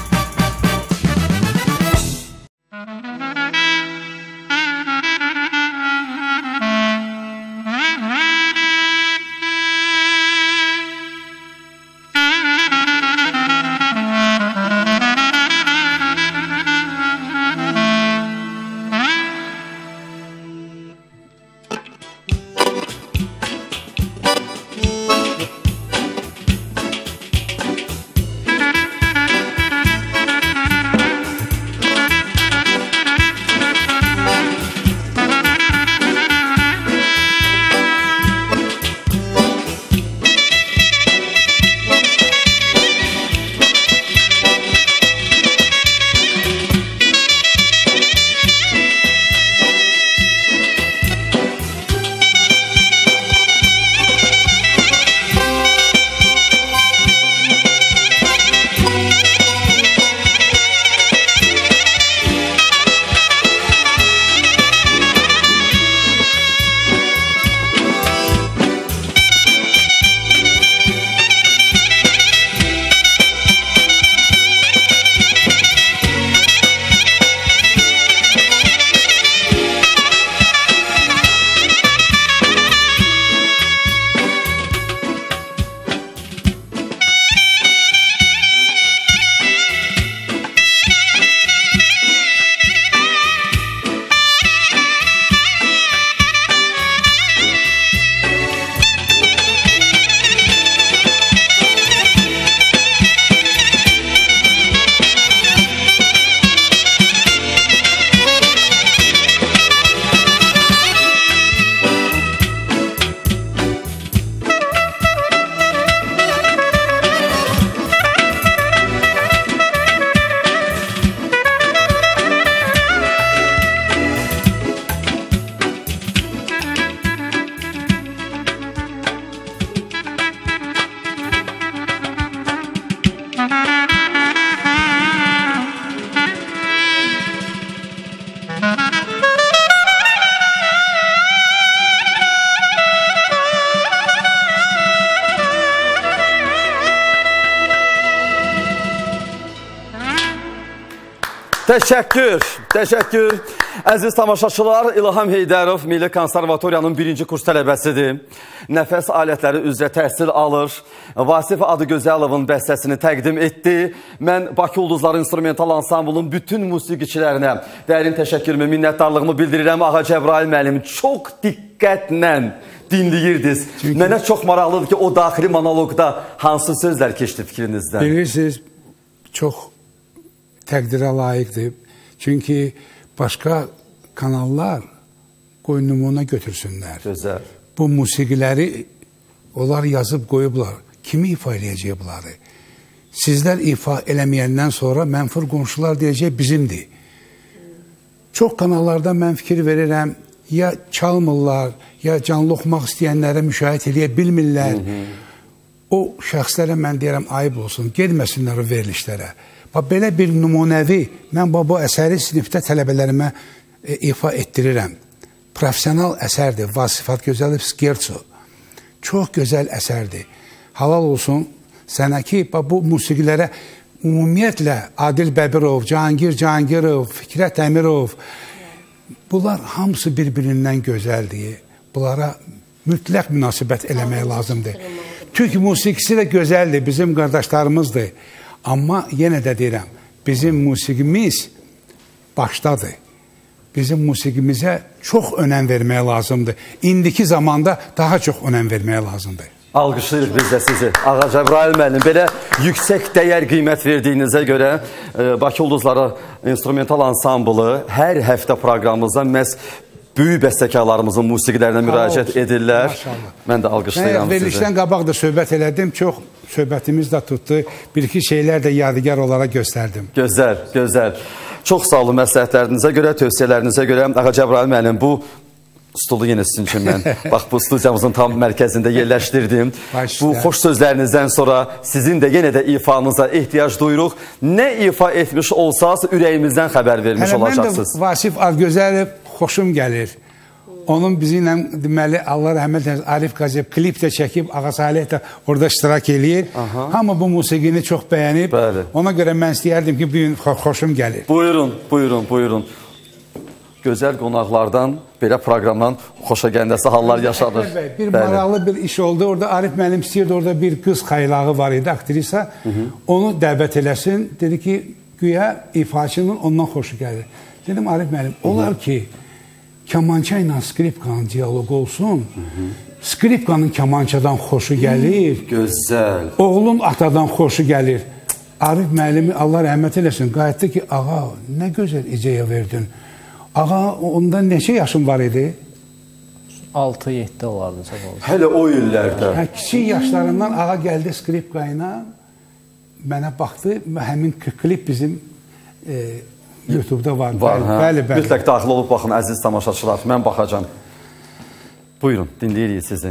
Təşəkkür. Əziz tamaşaçılar, İlham Heydərov Milli Konservatoriyanın 1-ci kurs tələbəsidir. Nəfəs alətləri üzrə təhsil alır. Vasif Adıgözəlovun bəstəsini təqdim etdi. Mən Bakı Ulduzları İnstrumental Ansamblının bütün musiqiçilərinə dərin təşəkkürümü, minnətdarlığımı bildirirəm. Ağa Cəbrayıl müəllim çox diqqətlə dinləyirdiniz. Mənə çox maraqlıdır ki, o daxili monoloqda hansı sözlər keçdi fikrinizdən? Bilirsiniz, çox təqdirə layiqdir. Çünki başqa kanallar qoy nümunə götürsünlər. Gözəl. Bu musiqiləri onlar yazıb qoyublar. Kimi ifa eləyəcək bunları? Sizlər ifa eləməyəndən sonra mənfur qonşular deyəcək bizimdir. Çox kanallarda mən fikir verirəm, ya çalmırlar, ya canlı oxumaq istəyənlərə müşahidə eləyə bilmirlər. O şəxslərə mən deyirəm, ayıb olsun, gedməsinlər o verilişlərə. Belə bir nümunəvi, mən bu əsəri sinifdə tələbələrimə ifa etdirirəm. Profesional əsərdir, Vasifat Gözəliyev Skerço. Çox gözəl əsərdir. Halal olsun sənə ki, bu musiqilərə ümumiyyətlə Adil Bəbirov, Cahangirov, Fikrət Əmirov, bunlar hamısı bir-birindən gözəldir. Bunlara mütləq münasibət eləmək lazımdır. Türk musiqisi də gözəldir, bizim qardaşlarımızdır. Amma yenə də deyirəm, bizim musiqimiz başdadır. Bizim musiqimizə çox önəm vermək lazımdır. İndiki zamanda daha çox önəm vermək lazımdır. Alqışlayırıq biz də sizi. Ağa Cəbrayıl müəllim, belə yüksək dəyər qiymət verdiyinizə görə Bakı Ulduzları instrumental ansamblı hər həftə proqramımızda məhz böyük bəstəkarlarımızın musiqilərinə müraciət edirlər. Mən də alqışlayıram sizi. Verilişdən qabaq da söhbət elədim, çox söhbətimiz də tutdu. Bir-iki şeylər də yadigar olaraq göstərdim. Gözəl, gözəl. Çox sağ olun məsləhətlərinizə görə, tövsiyələrinizə görə. Ağa Cəbrayıl müəllim, bu stulu yenə sizin üçün mən bax bu studiyamızın tam mərkəzində yerləşdirdim. Bu xoş sözlərinizdən sonra sizin də yenə də ifanıza ehtiyac duyuruq. Nə ifa etmiş olsanız ürəyimizdən xəbər vermiş olacaqsınız. Mən də Vasif Gözəliyev xoşum gəlir. Onun bizimlə deməli Allah rəhmət eləsin Arif Qaziyev klip də çəkib, Ağa Salih də orada iştirak eləyir. Hamı bu musiqini çox bəyənib. Ona görə mən istəyərdim ki, bu gün xoşum gəlir. Buyurun, buyurun, buyurun. Gözəl qonaqlardan, belə proqramdan xoşa gəndəsi hallar yaşadır. Bir maraqlı bir iş oldu. Orada Arif müəllim istəyirdi, orada bir qız xaylağı var idi, aktrisa. Onu dəvət eləsin. Dedi ki, güya ifaçının ondan xoşu gəlir. Dedim, Arif müəllim, olar ki, kamança ilə skripkanın diyalogu olsun. Skripkanın kamançadan xoşu gəlir. Gözəl. Oğlun atadan xoşu gəlir. Arif müəllimi Allah rəhmət eləsin. Qayıtdı ki, ağa, nə gözəl icəyə verdin. Ağa, onda neçə yaşın var idi? 6-7 olardı. Hələ o illərdə. Kiçik yaşlarından ağa gəldi skripka ilə, mənə baxdı, həmin klip bizim YouTube-da var. Bəli. Mütləq daxil olub baxın, əziz tamaşaçılar, mən baxacam. Buyurun, dinləyirik sizi.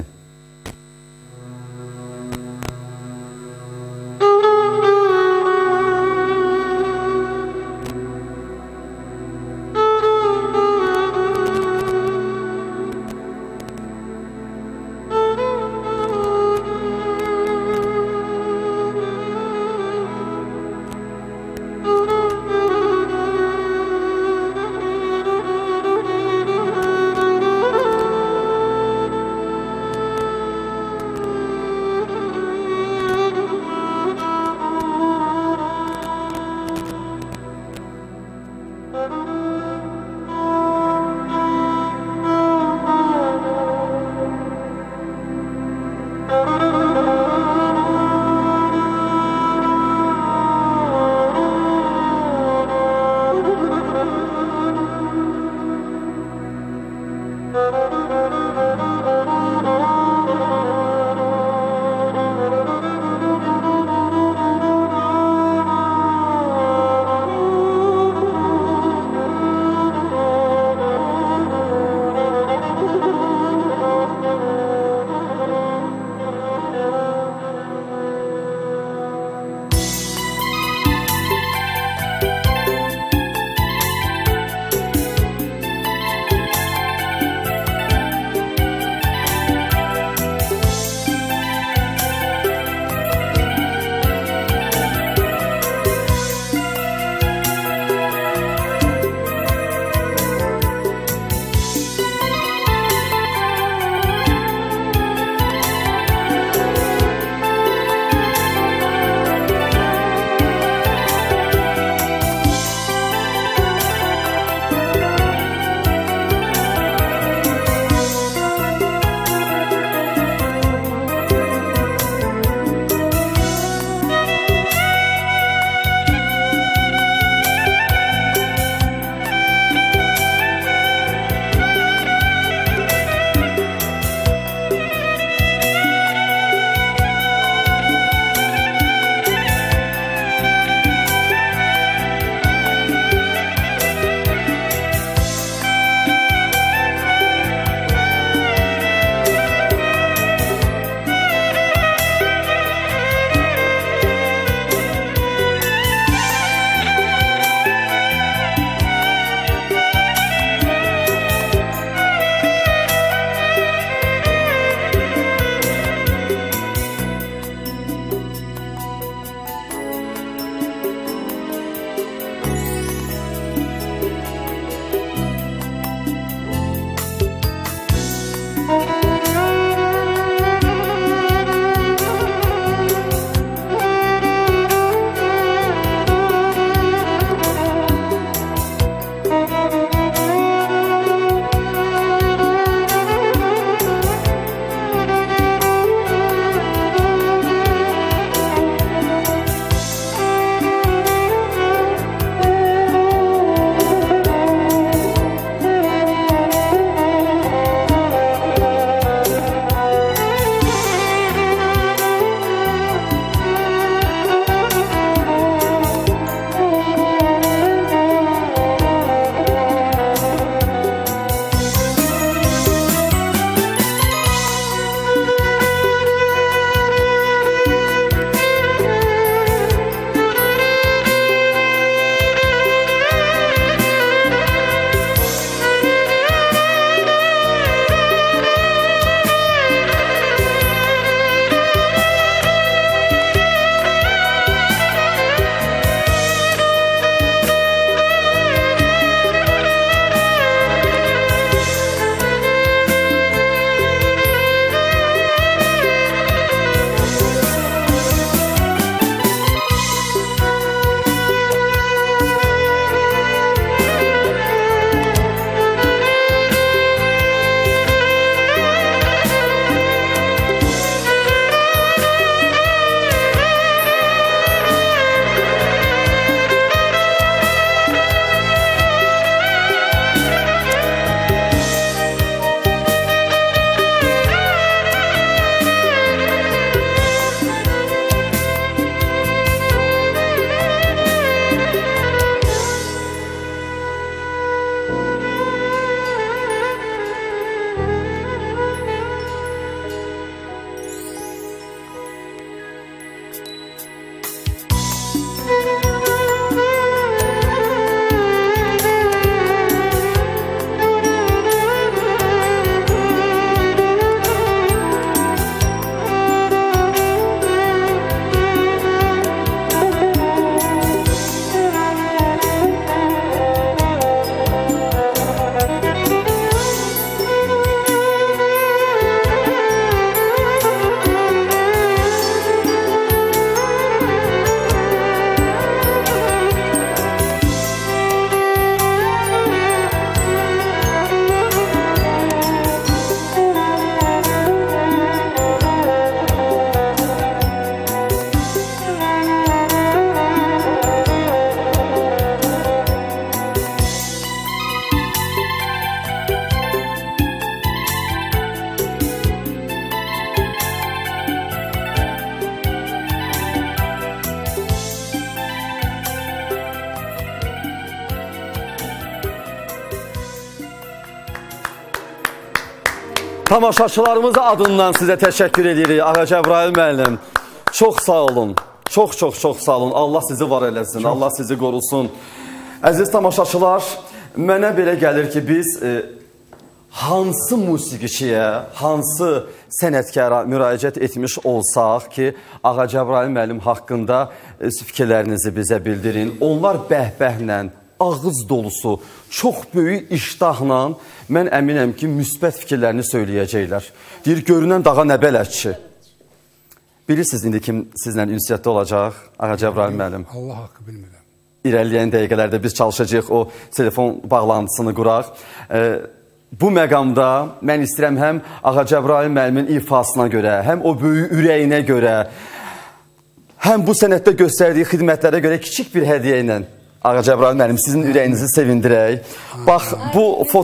Tamaşaçılarımız adından sizə təşəkkür edirik. Ağa Cəbrayıl müəllim, çox sağ olun. Çox sağ olun. Allah sizi var eləsin, Allah sizi qorusun. Əziz tamaşaçılar, mənə belə gəlir ki, biz hansı musiqiçiyə, hansı sənətkara müraciət etmiş olsaq ki, Ağa Cəbrayıl müəllim haqqında fikirlərinizi bizə bildirin. Onlar bəhbəhlə, ağız dolusu, çox böyük iştahla mən əminəm ki, müsbət fikirlərini söyləyəcəklər. Deyir, görünən dağa nə bələdçi. Bilirsiniz indi kim sizlə ünsiyyətdə olacaq? Ağa Cəbrayıl müəllim. Allah haqqı bilmirəm. İrəliyən dəqiqələrdə biz çalışacağıq o telefon bağlantısını quraq. Bu məqamda mən istəyirəm həm Ağa Cəbrayıl müəllimin ifasına görə, həm o böyük ürəyinə görə, həm bu sənətdə göstərdiyi xidmətlərə görə kiçik bir hədiyyə ilə Ağa Cəbrayıl müəllim sizin ürəyinizi sevindirək. Bax, bu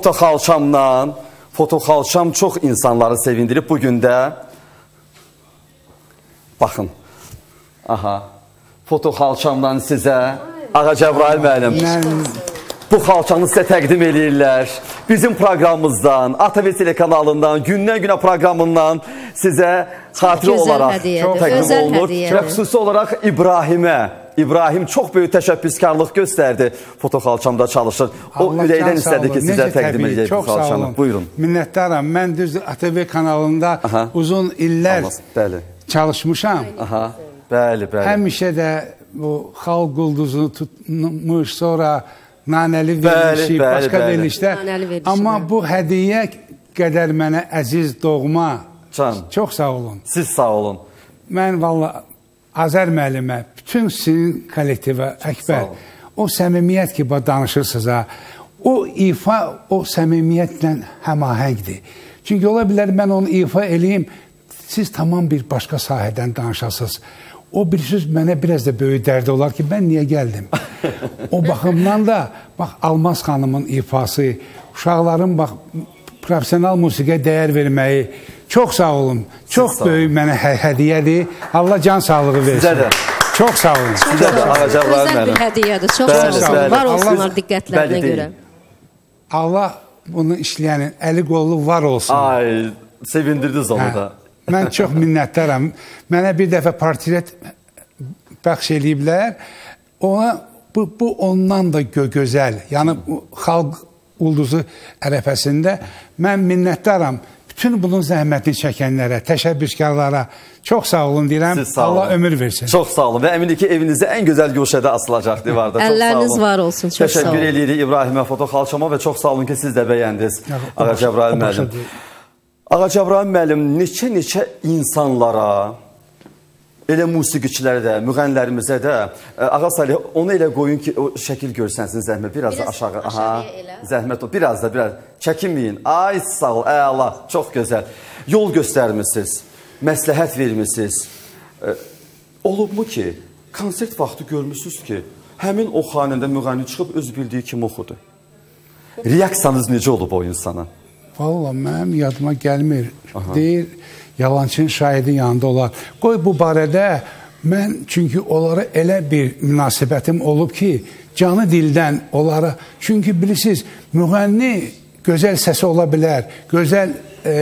fotoxalçam çox insanları sevindirib bugün də. Baxın, fotoxalçamdan sizə Ağa Cəbrayıl müəllim bu xalçanı sizə təqdim edirlər. Bizim proqramımızdan, ATV telekanalından, gündən-günə proqramından sizə xatirə olaraq təqdim olunur. Və xüsusi olaraq İbrahim çox böyük təşəbbüskarlıq göstərdi. Fotoxalçamda çalışır. O ürəkdən istədi ki, sizə təqdim edək bu xalçanı. Buyurun. Minnətdaram. Mən düz ATV kanalında uzun illər çalışmışam. Bəli. Həmişə də bu xalq ulduzunu tutmuş, sonra nanəli verilişi, başqa verilişdə. Amma bu hədiyyə qədər mənə əziz doğma. Çox sağ olun. Siz sağ olun. Mən valla Azər müəllimə, bütün sizin kollektivə, Əkbər, o səmimiyyət ki, danışırsınız, o ifa, o səmimiyyətlə həmahəngdir. Çünki ola bilər, mən onu ifa eləyim, siz tamam bir başqa sahədən danışasınız. O bir söz mənə biraz da böyük dərdi olar ki, mən niyə gəldim? O baxımdan da, bax, Almaz xanımın ifası, uşaqların, bax, profesional musiqiyə dəyər verməyi, çox sağ olun. Çox böyük mənə hədiyyədir. Allah can sağlığı versin. Sizə də. Çox sağ olun. Sizə də Ağa Cəbrayıl müəllim. Gözəl bir hədiyyədir. Çox sağ olun. Var olsunlar diqqətlərinə görə. Allah bunu işləyənin əli qolu var olsun. Ay, sevindirdiniz onu da. Mən çox minnətdaram. Mənə bir dəfə portret bəxş eləyiblər. Bu ondan da gözəl. Yəni xalq ulduzu ərəfəsində mən minnətdaram. Bütün bunun zəhmətini çəkənlərə, təşəbbüskarlara çox sağ olun deyirəm. Allah ömür versin. Çox sağ olun və əmindir ki, evinizdə ən gözəl guşədə asılacaq divarda. Əlləriniz var olsun. Çox sağ olun. Təşəkkür edirik İbrahimə, fotoxalçama və çox sağ olun ki, siz də bəyəndiniz. Ağa Cəbrayıl müəllim. Ağa Cəbrayıl müəllim neçə insanlara, elə musiqiçilərə də, müğənnilərimizə də, Ağa Salih, onu elə qoyun ki, o şəkil görsənsin zəhmət, biraz da aşağı, zəhmət o, biraz da, çəkinməyin, ay sağ ol, əla, çox gözəl, yol göstərmişsiniz, məsləhət vermişsiniz, olubmu ki, konsert vaxtı görmüşsünüz ki, həmin o xanəndə müğənni çıxıb öz bildiyi kimi oxudu, reaksiyanız necə olub o insana? Valla mənim yadıma gəlmir, deyir, yalancının şahidin yanında olar. Qoy bu barədə mən çünki onlara elə bir münasibətim olub ki, canı dildən onlara, çünki bilirsiniz, müğənni gözəl səsi ola bilər, gözəl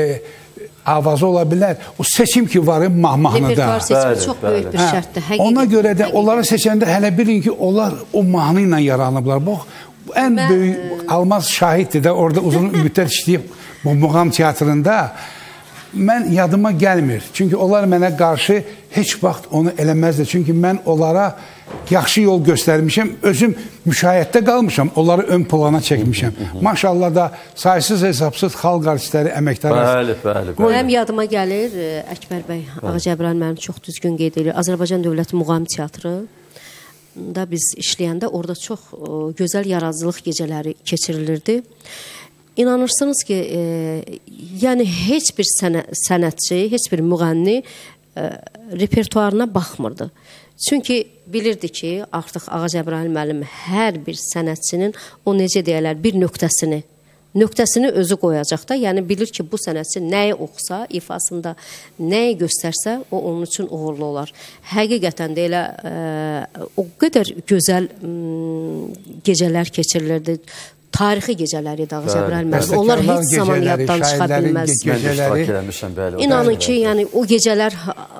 avazı ola bilər. O seçim ki var mahnıda. Repertuar seçimi çox böyük bir şərtdir. Ona görə də onları seçəndə hələ bilin ki, onlar o mahnı ilə yaranıblar. Bu ən böyük Almaz şahiddir də orada uzun müddət işləyib bu muğam teatrında. Mən yadıma gəlmir. Çünki onlar mənə qarşı heç vaxt onu eləməzdi. Çünki mən onlara yaxşı yol göstərmişəm. Özüm müşahiyyətdə qalmışam. Onları ön plana çəkmişəm. Maşallah da saysız hesabsız xalq artistləri, əməkdar. Bəli. Mənim yadıma gəlir, Əkbər bəy, Ağa Cəbrayıl mənim çox düzgün qeyd edir. Azərbaycan Dövlət Muğam Teatrı da biz işləyəndə orada çox gözəl yaradıcılıq gecələri keçirilirdi. İnanırsınız ki, yəni heç bir sənətçi, heç bir müğənni repertuarına baxmırdı. Çünki bilirdi ki, artıq Ağa Cəbrayıl müəllim hər bir sənətçinin o necə deyərlər, bir nöqtəsini özü qoyacaq da. Yəni bilir ki, bu sənətçi nəyi oxusa, ifasında nəyi göstərsə, o onun üçün uğurlu olar. Həqiqətən də elə o qədər gözəl gecələr keçirilirdi. tarixi gecələri idi Ağa Cəbrayıl müəllim. Onlar heç zaman yaddan çıxa bilməz. İnanın ki, yəni o gecələr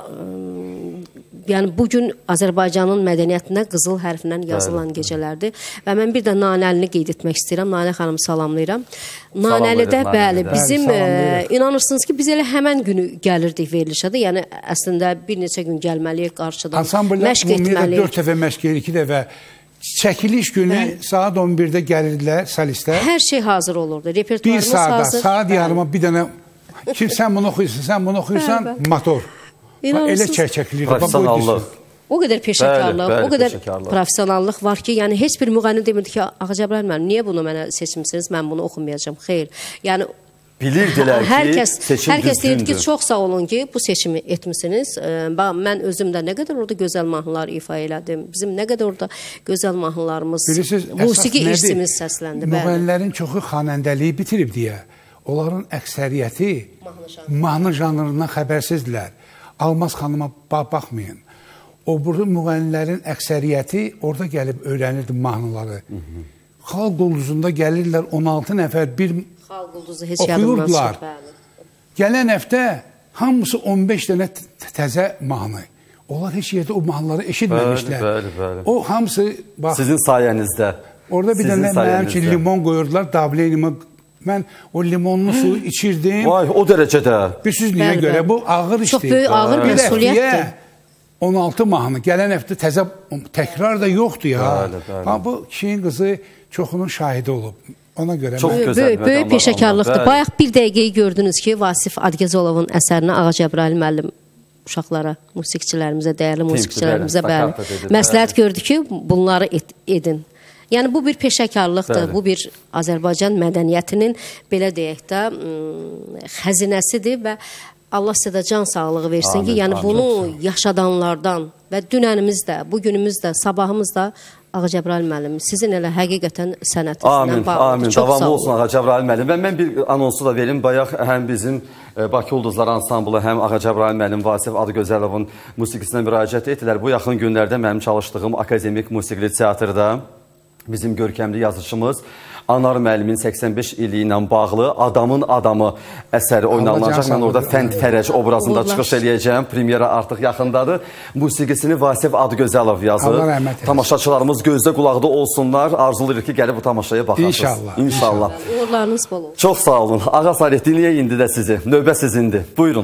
yəni bugün Azərbaycanın mədəniyyətinə qızıl hərflə yazılan gecələrdir. Və mən bir də Nanəlini qeyd etmək istəyirəm. Nanə xanımı salamlayıram. Nanəlidə bəli, bizim inanırsınız ki, biz elə həmən günü gəlirdik verilişə də. Yəni əslində bir neçə gün gəlməliyik qarşıdan. Məşq etməliyik. 4 dəfə məşq edir, 2 dəfə çəkiliş günü saat 11-də gəlirdilər solistlər. Hər şey hazır olurdu. Repertuarımız hazır. Saat yarıma bir dənə kim sən bunu oxuyursan, sən bunu oxuyursan, motor. Elə çəkilir. Professionallıq. O qədər peşəkarlıq, o qədər professionallıq var ki, yəni heç bir müğənni demirdi ki, Ağa Cəbrayıl müəllim, niyə bunu mənə seçmisiniz, mən bunu oxumayacağam. Xeyr. Yəni bilirdilər ki, seçim hər kəs deyirdi ki, çox sağ olun ki, bu seçimi etmisiniz. Mən özüm də nə qədər orada gözəl mahnılar ifa elədim. Bizim nə qədər orada gözəl mahnılarımız, musiqi irsimiz səsləndi. Müğənnilərin çoxu xanəndəliyi bitirib deyə, onların əksəriyyəti mahnı janrından xəbərsizdilər. Almaz xanıma baxmayın. O burada müğənnilərin əksəriyyəti orada gəlib öyrənirdi mahnıları. Xalq ulduzunda gəlirlər 16 nəfər bir oxuyurdular. Gələn həftə hamısı 15 dənə təzə mahnı. Onlar heç yerdə o mahnıları eşitməmişlər. O hamısı sizin sayənizdə. Orada bir dənə mənim ki limon qoyurdular, davliyə limon. Mən o limonlu suyu içirdim. Vay, o dərəcədə. Bilirsiniz niyə görə? Bu ağır işdir. Çox böyük ağır məsuliyyətdir. 16 mahnı, gələn həftə təzə təkrar da yoxdur ya. Bu kişinin qızı çoxunun şahidi olub. Ona görə. Çox gözəl. Böyük peşəkarlıqdır. Bayaq bir dəqiqəyi gördünüz ki, Vasif Adgezolovun əsərini Ağa Cəbrayıl müəllim uşaqlara, musiqiçilərimizə, dəyərli musiqiçilərimizə məsləhət gördü ki, bunları edin. Yəni, bu bir peşəkarlıqdır, bu bir Azərbaycan mədəniyyətinin, belə deyək də, xəzinəsidir və Allah sizə də can sağlığı versin ki, yəni bunu yaşadanlardan və dünənimiz də, bugünümüz də, sabahımız da Ağa Cəbrayıl müəllim, sizin elə həqiqətən sənətinizlə bağlıdır. Amin, davamlı olsun Ağa Cəbrayıl müəllim. Mən bir anonsu da verim. Bayaq həm bizim Bakı Ulduzlar ansamblı, həm Ağa Cəbrayıl müəllim, Vasif Adıgözəlovun musiqisinə müraciət etdilər. Bu yaxın günlərdə mənim çalışdığım Akademik Musiqili Teatrda bizim görkəmli yazıçımız Anar müəllimin 85 ili ilə bağlı Adamın Adamı əsəri oynanılacaq. Mən orada Fənd Fərəc obrazında çıxış eləyəcəm. Premyera artıq yaxındadır. Musiqisini Vasif Adıgözəlov yazır. Tamaşaçılarımız gözdə qulaqda olsunlar. Arzulayırıq ki, gəlib bu tamaşaya baxarsınız. İnşallah. Uğurlarınız bol olsun. Çox sağ olun. Ağa Salih, dinləyək indi də sizi. Növbə sizindir. Buyurun.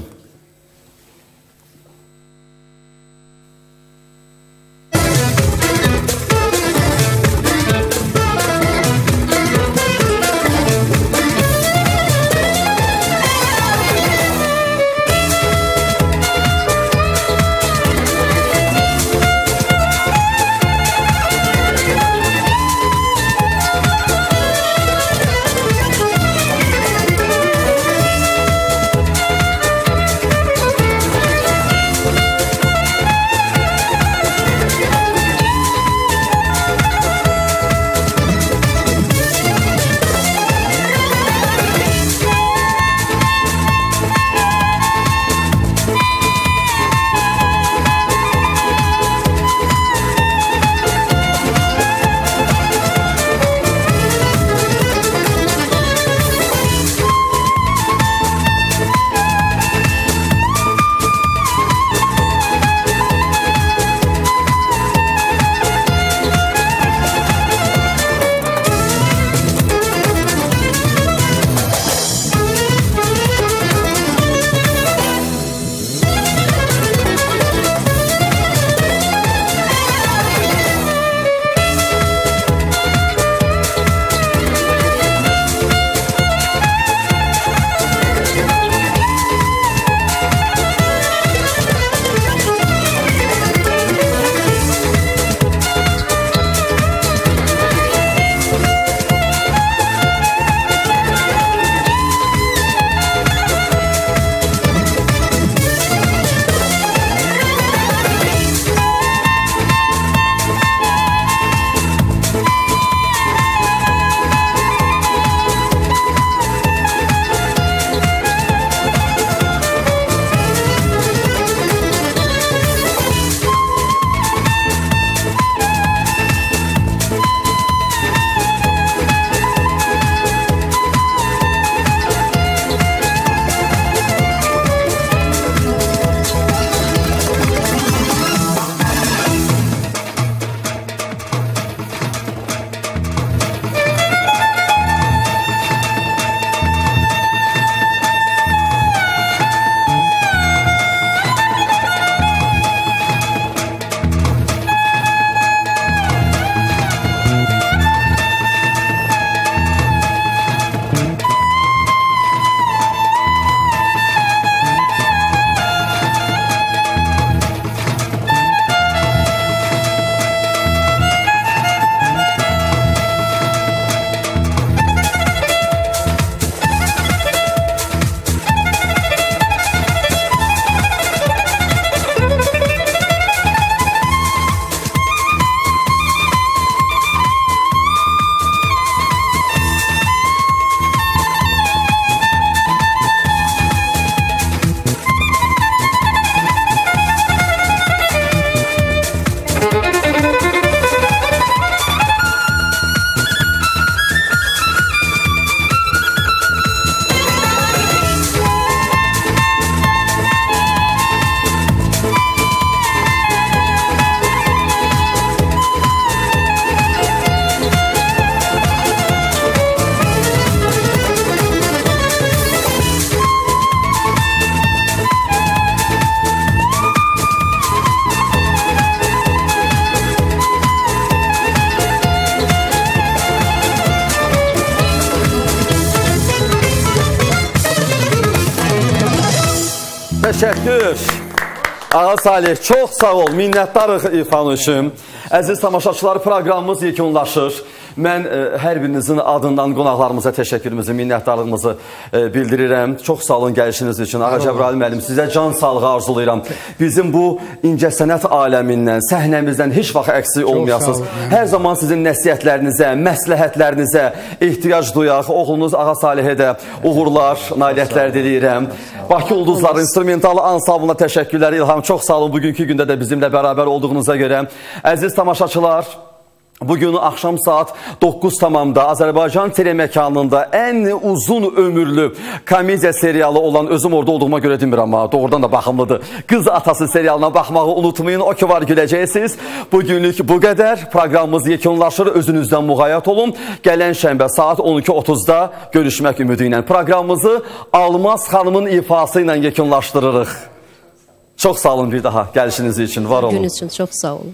Təşəkkür. Ağa Salih, çox sağ ol, minnətdarıq ifan üçün. Əziz tamaşaçılar, proqramımız yekunlaşır. Mən hər birinizin adından qonaqlarımıza təşəkkürümüzü, minnətdarlığımızı bildirirəm. Çox sağ olun gəlişiniz üçün. Ağa Cəbrayıl müəllim, sizə can sağlığı arzulayıram. Bizim bu incəsənət aləmindən, səhnəmizdən heç vaxt əksik olmayasınız. Hər zaman sizin nəsihətlərinizə, məsləhətlərinizə ehtiyac duyaq. Oğlunuz Ağa Salihə də uğurlar, nailiyyətlər diləyirəm. Bakı Ulduzları instrumental ansamblına təşəkkürlər İlham. Çox sağ olun bugünkü gündə də bizimlə bərabər olduğunuza görə. Əziz tamaşaçılar, bugün axşam saat 9:00-da Azərbaycan telemekanında ən uzun ömürlü komediya serialı olan, özüm orada olduğuma görə demirəm amma doğrudan da baxımlıdır, Qız Atası serialına baxmağı unutmayın, o ki var güləcəksiniz. Bugünlük bu qədər, proqramımız yekunlaşır, özünüzdən müğayət olun. Gələn şənbə saat 12:30-da görüşmək ümidi ilə proqramımızı Almaz xanımın ifası ilə yekunlaşdırırıq. Çox sağ olun bir daha gəlişiniz üçün, var olun. Gün üçün çox sağ olun.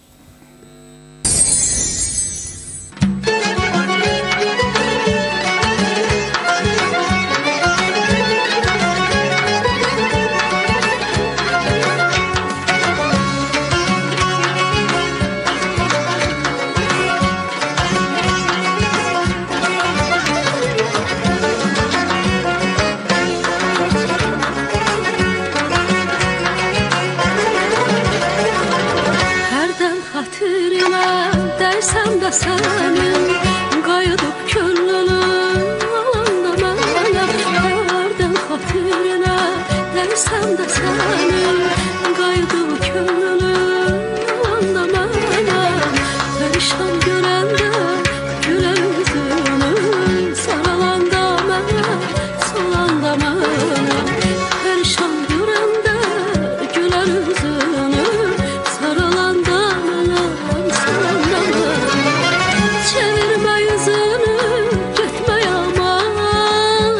Sənin qayıdıb könlünün alanda mənə, hərdən xatirinə dərsəm də sənin qayıdıb könlünün alanda mənə, pərişan görəndə gülər üzünü, saralanda mənə, solanda mənə, pərişan görəndə gülər üzünü, saralanda mənə, solanda mənə. Çevirme yüzünü, gitme yaman.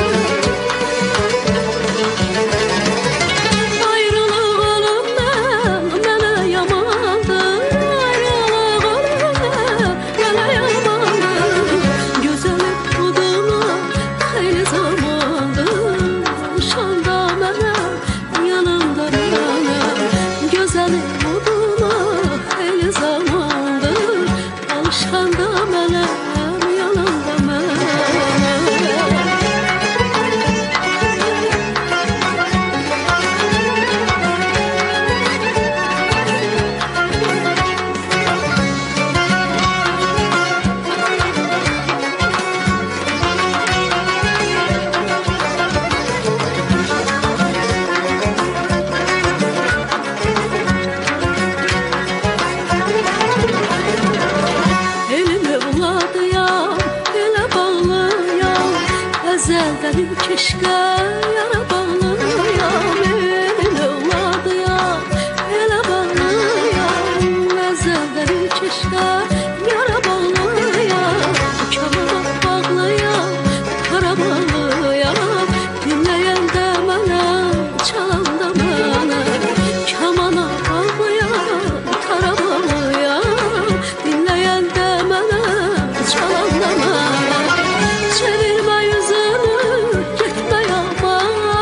Ayrılık ölümden mənə yamandır. Ayrılık ölümden mənə yamandır. Gözəlim buduna xeyli zamandır. Alışanda mənə, yanımda mənə. Gözəlim buduna xeyli zamandır. Alışanda mənə, yanımda mənə. Elim evladıyam, elə bağlıyam, əzəldən keşkə yara bağlıyam. Elim evladıyam, elə bağlıyam, əzəldən keşkə yara bağlıyam. Kamana bağlıyam, kara bağlıyam, dinləyəndə mənə, çalanda mənə. Kamana bağlıyam, kara bağlıyam, dinləyəndə mənə, çalanda mənə. Çevirme yüzünü, gitme yaman.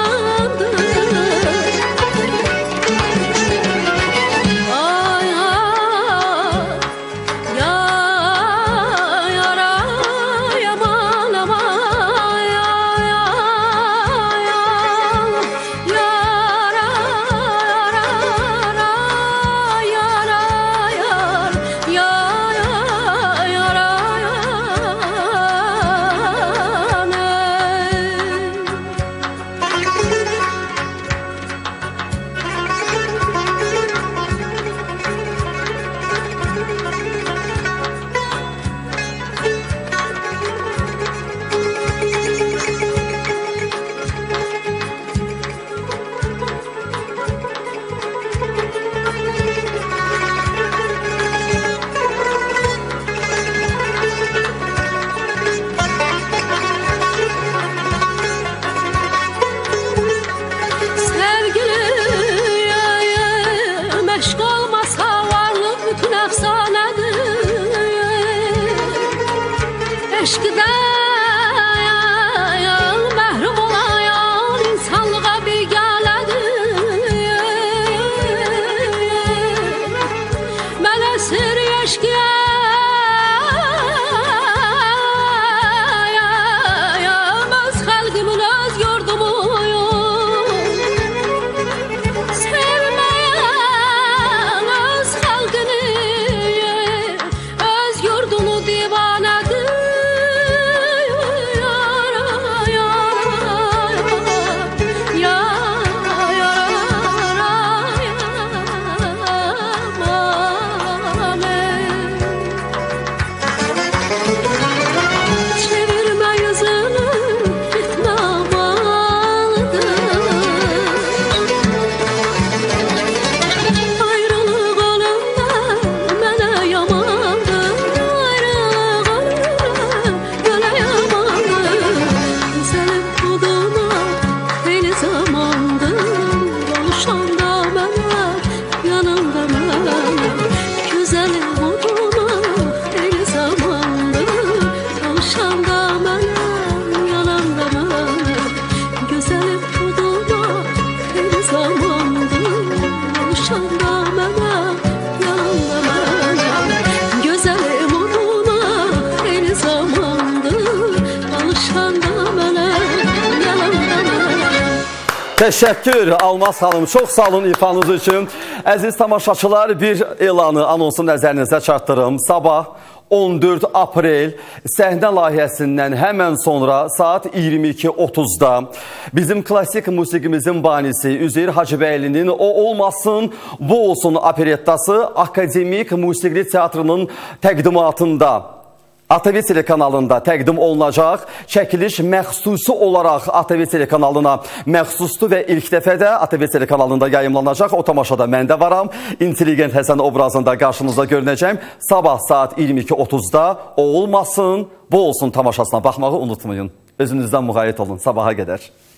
Təşəkkür Almaz xanım, çox sağ olun ifanız üçün. Əziz tamaşaçılar, bir elanı, anonsu nəzərinizə çatdırım. Sabah 14 aprel səhnə layihəsindən həmən sonra saat 22:30-da bizim klasik musiqimizin banisi Üzeyir Hacıbəylinin O Olmasın, Bu Olsun operettası Akademik Musiqili Teatrının təqdimatında ATV telekanalında təqdim olunacaq. Çəkiliş məxsusi olaraq ATV telekanalına məxsusdur və ilk dəfə də ATV telekanalında yayımlanacaq. O tamaşada mən də varam. İntelligent Həsən obrazında qarşınızda görünəcəm. Sabah saat 22:30-da O Olmasın, Bu Olsun tamaşasına baxmağı unutmayın. Özünüzdən müğayət olun. Sabaha qədər.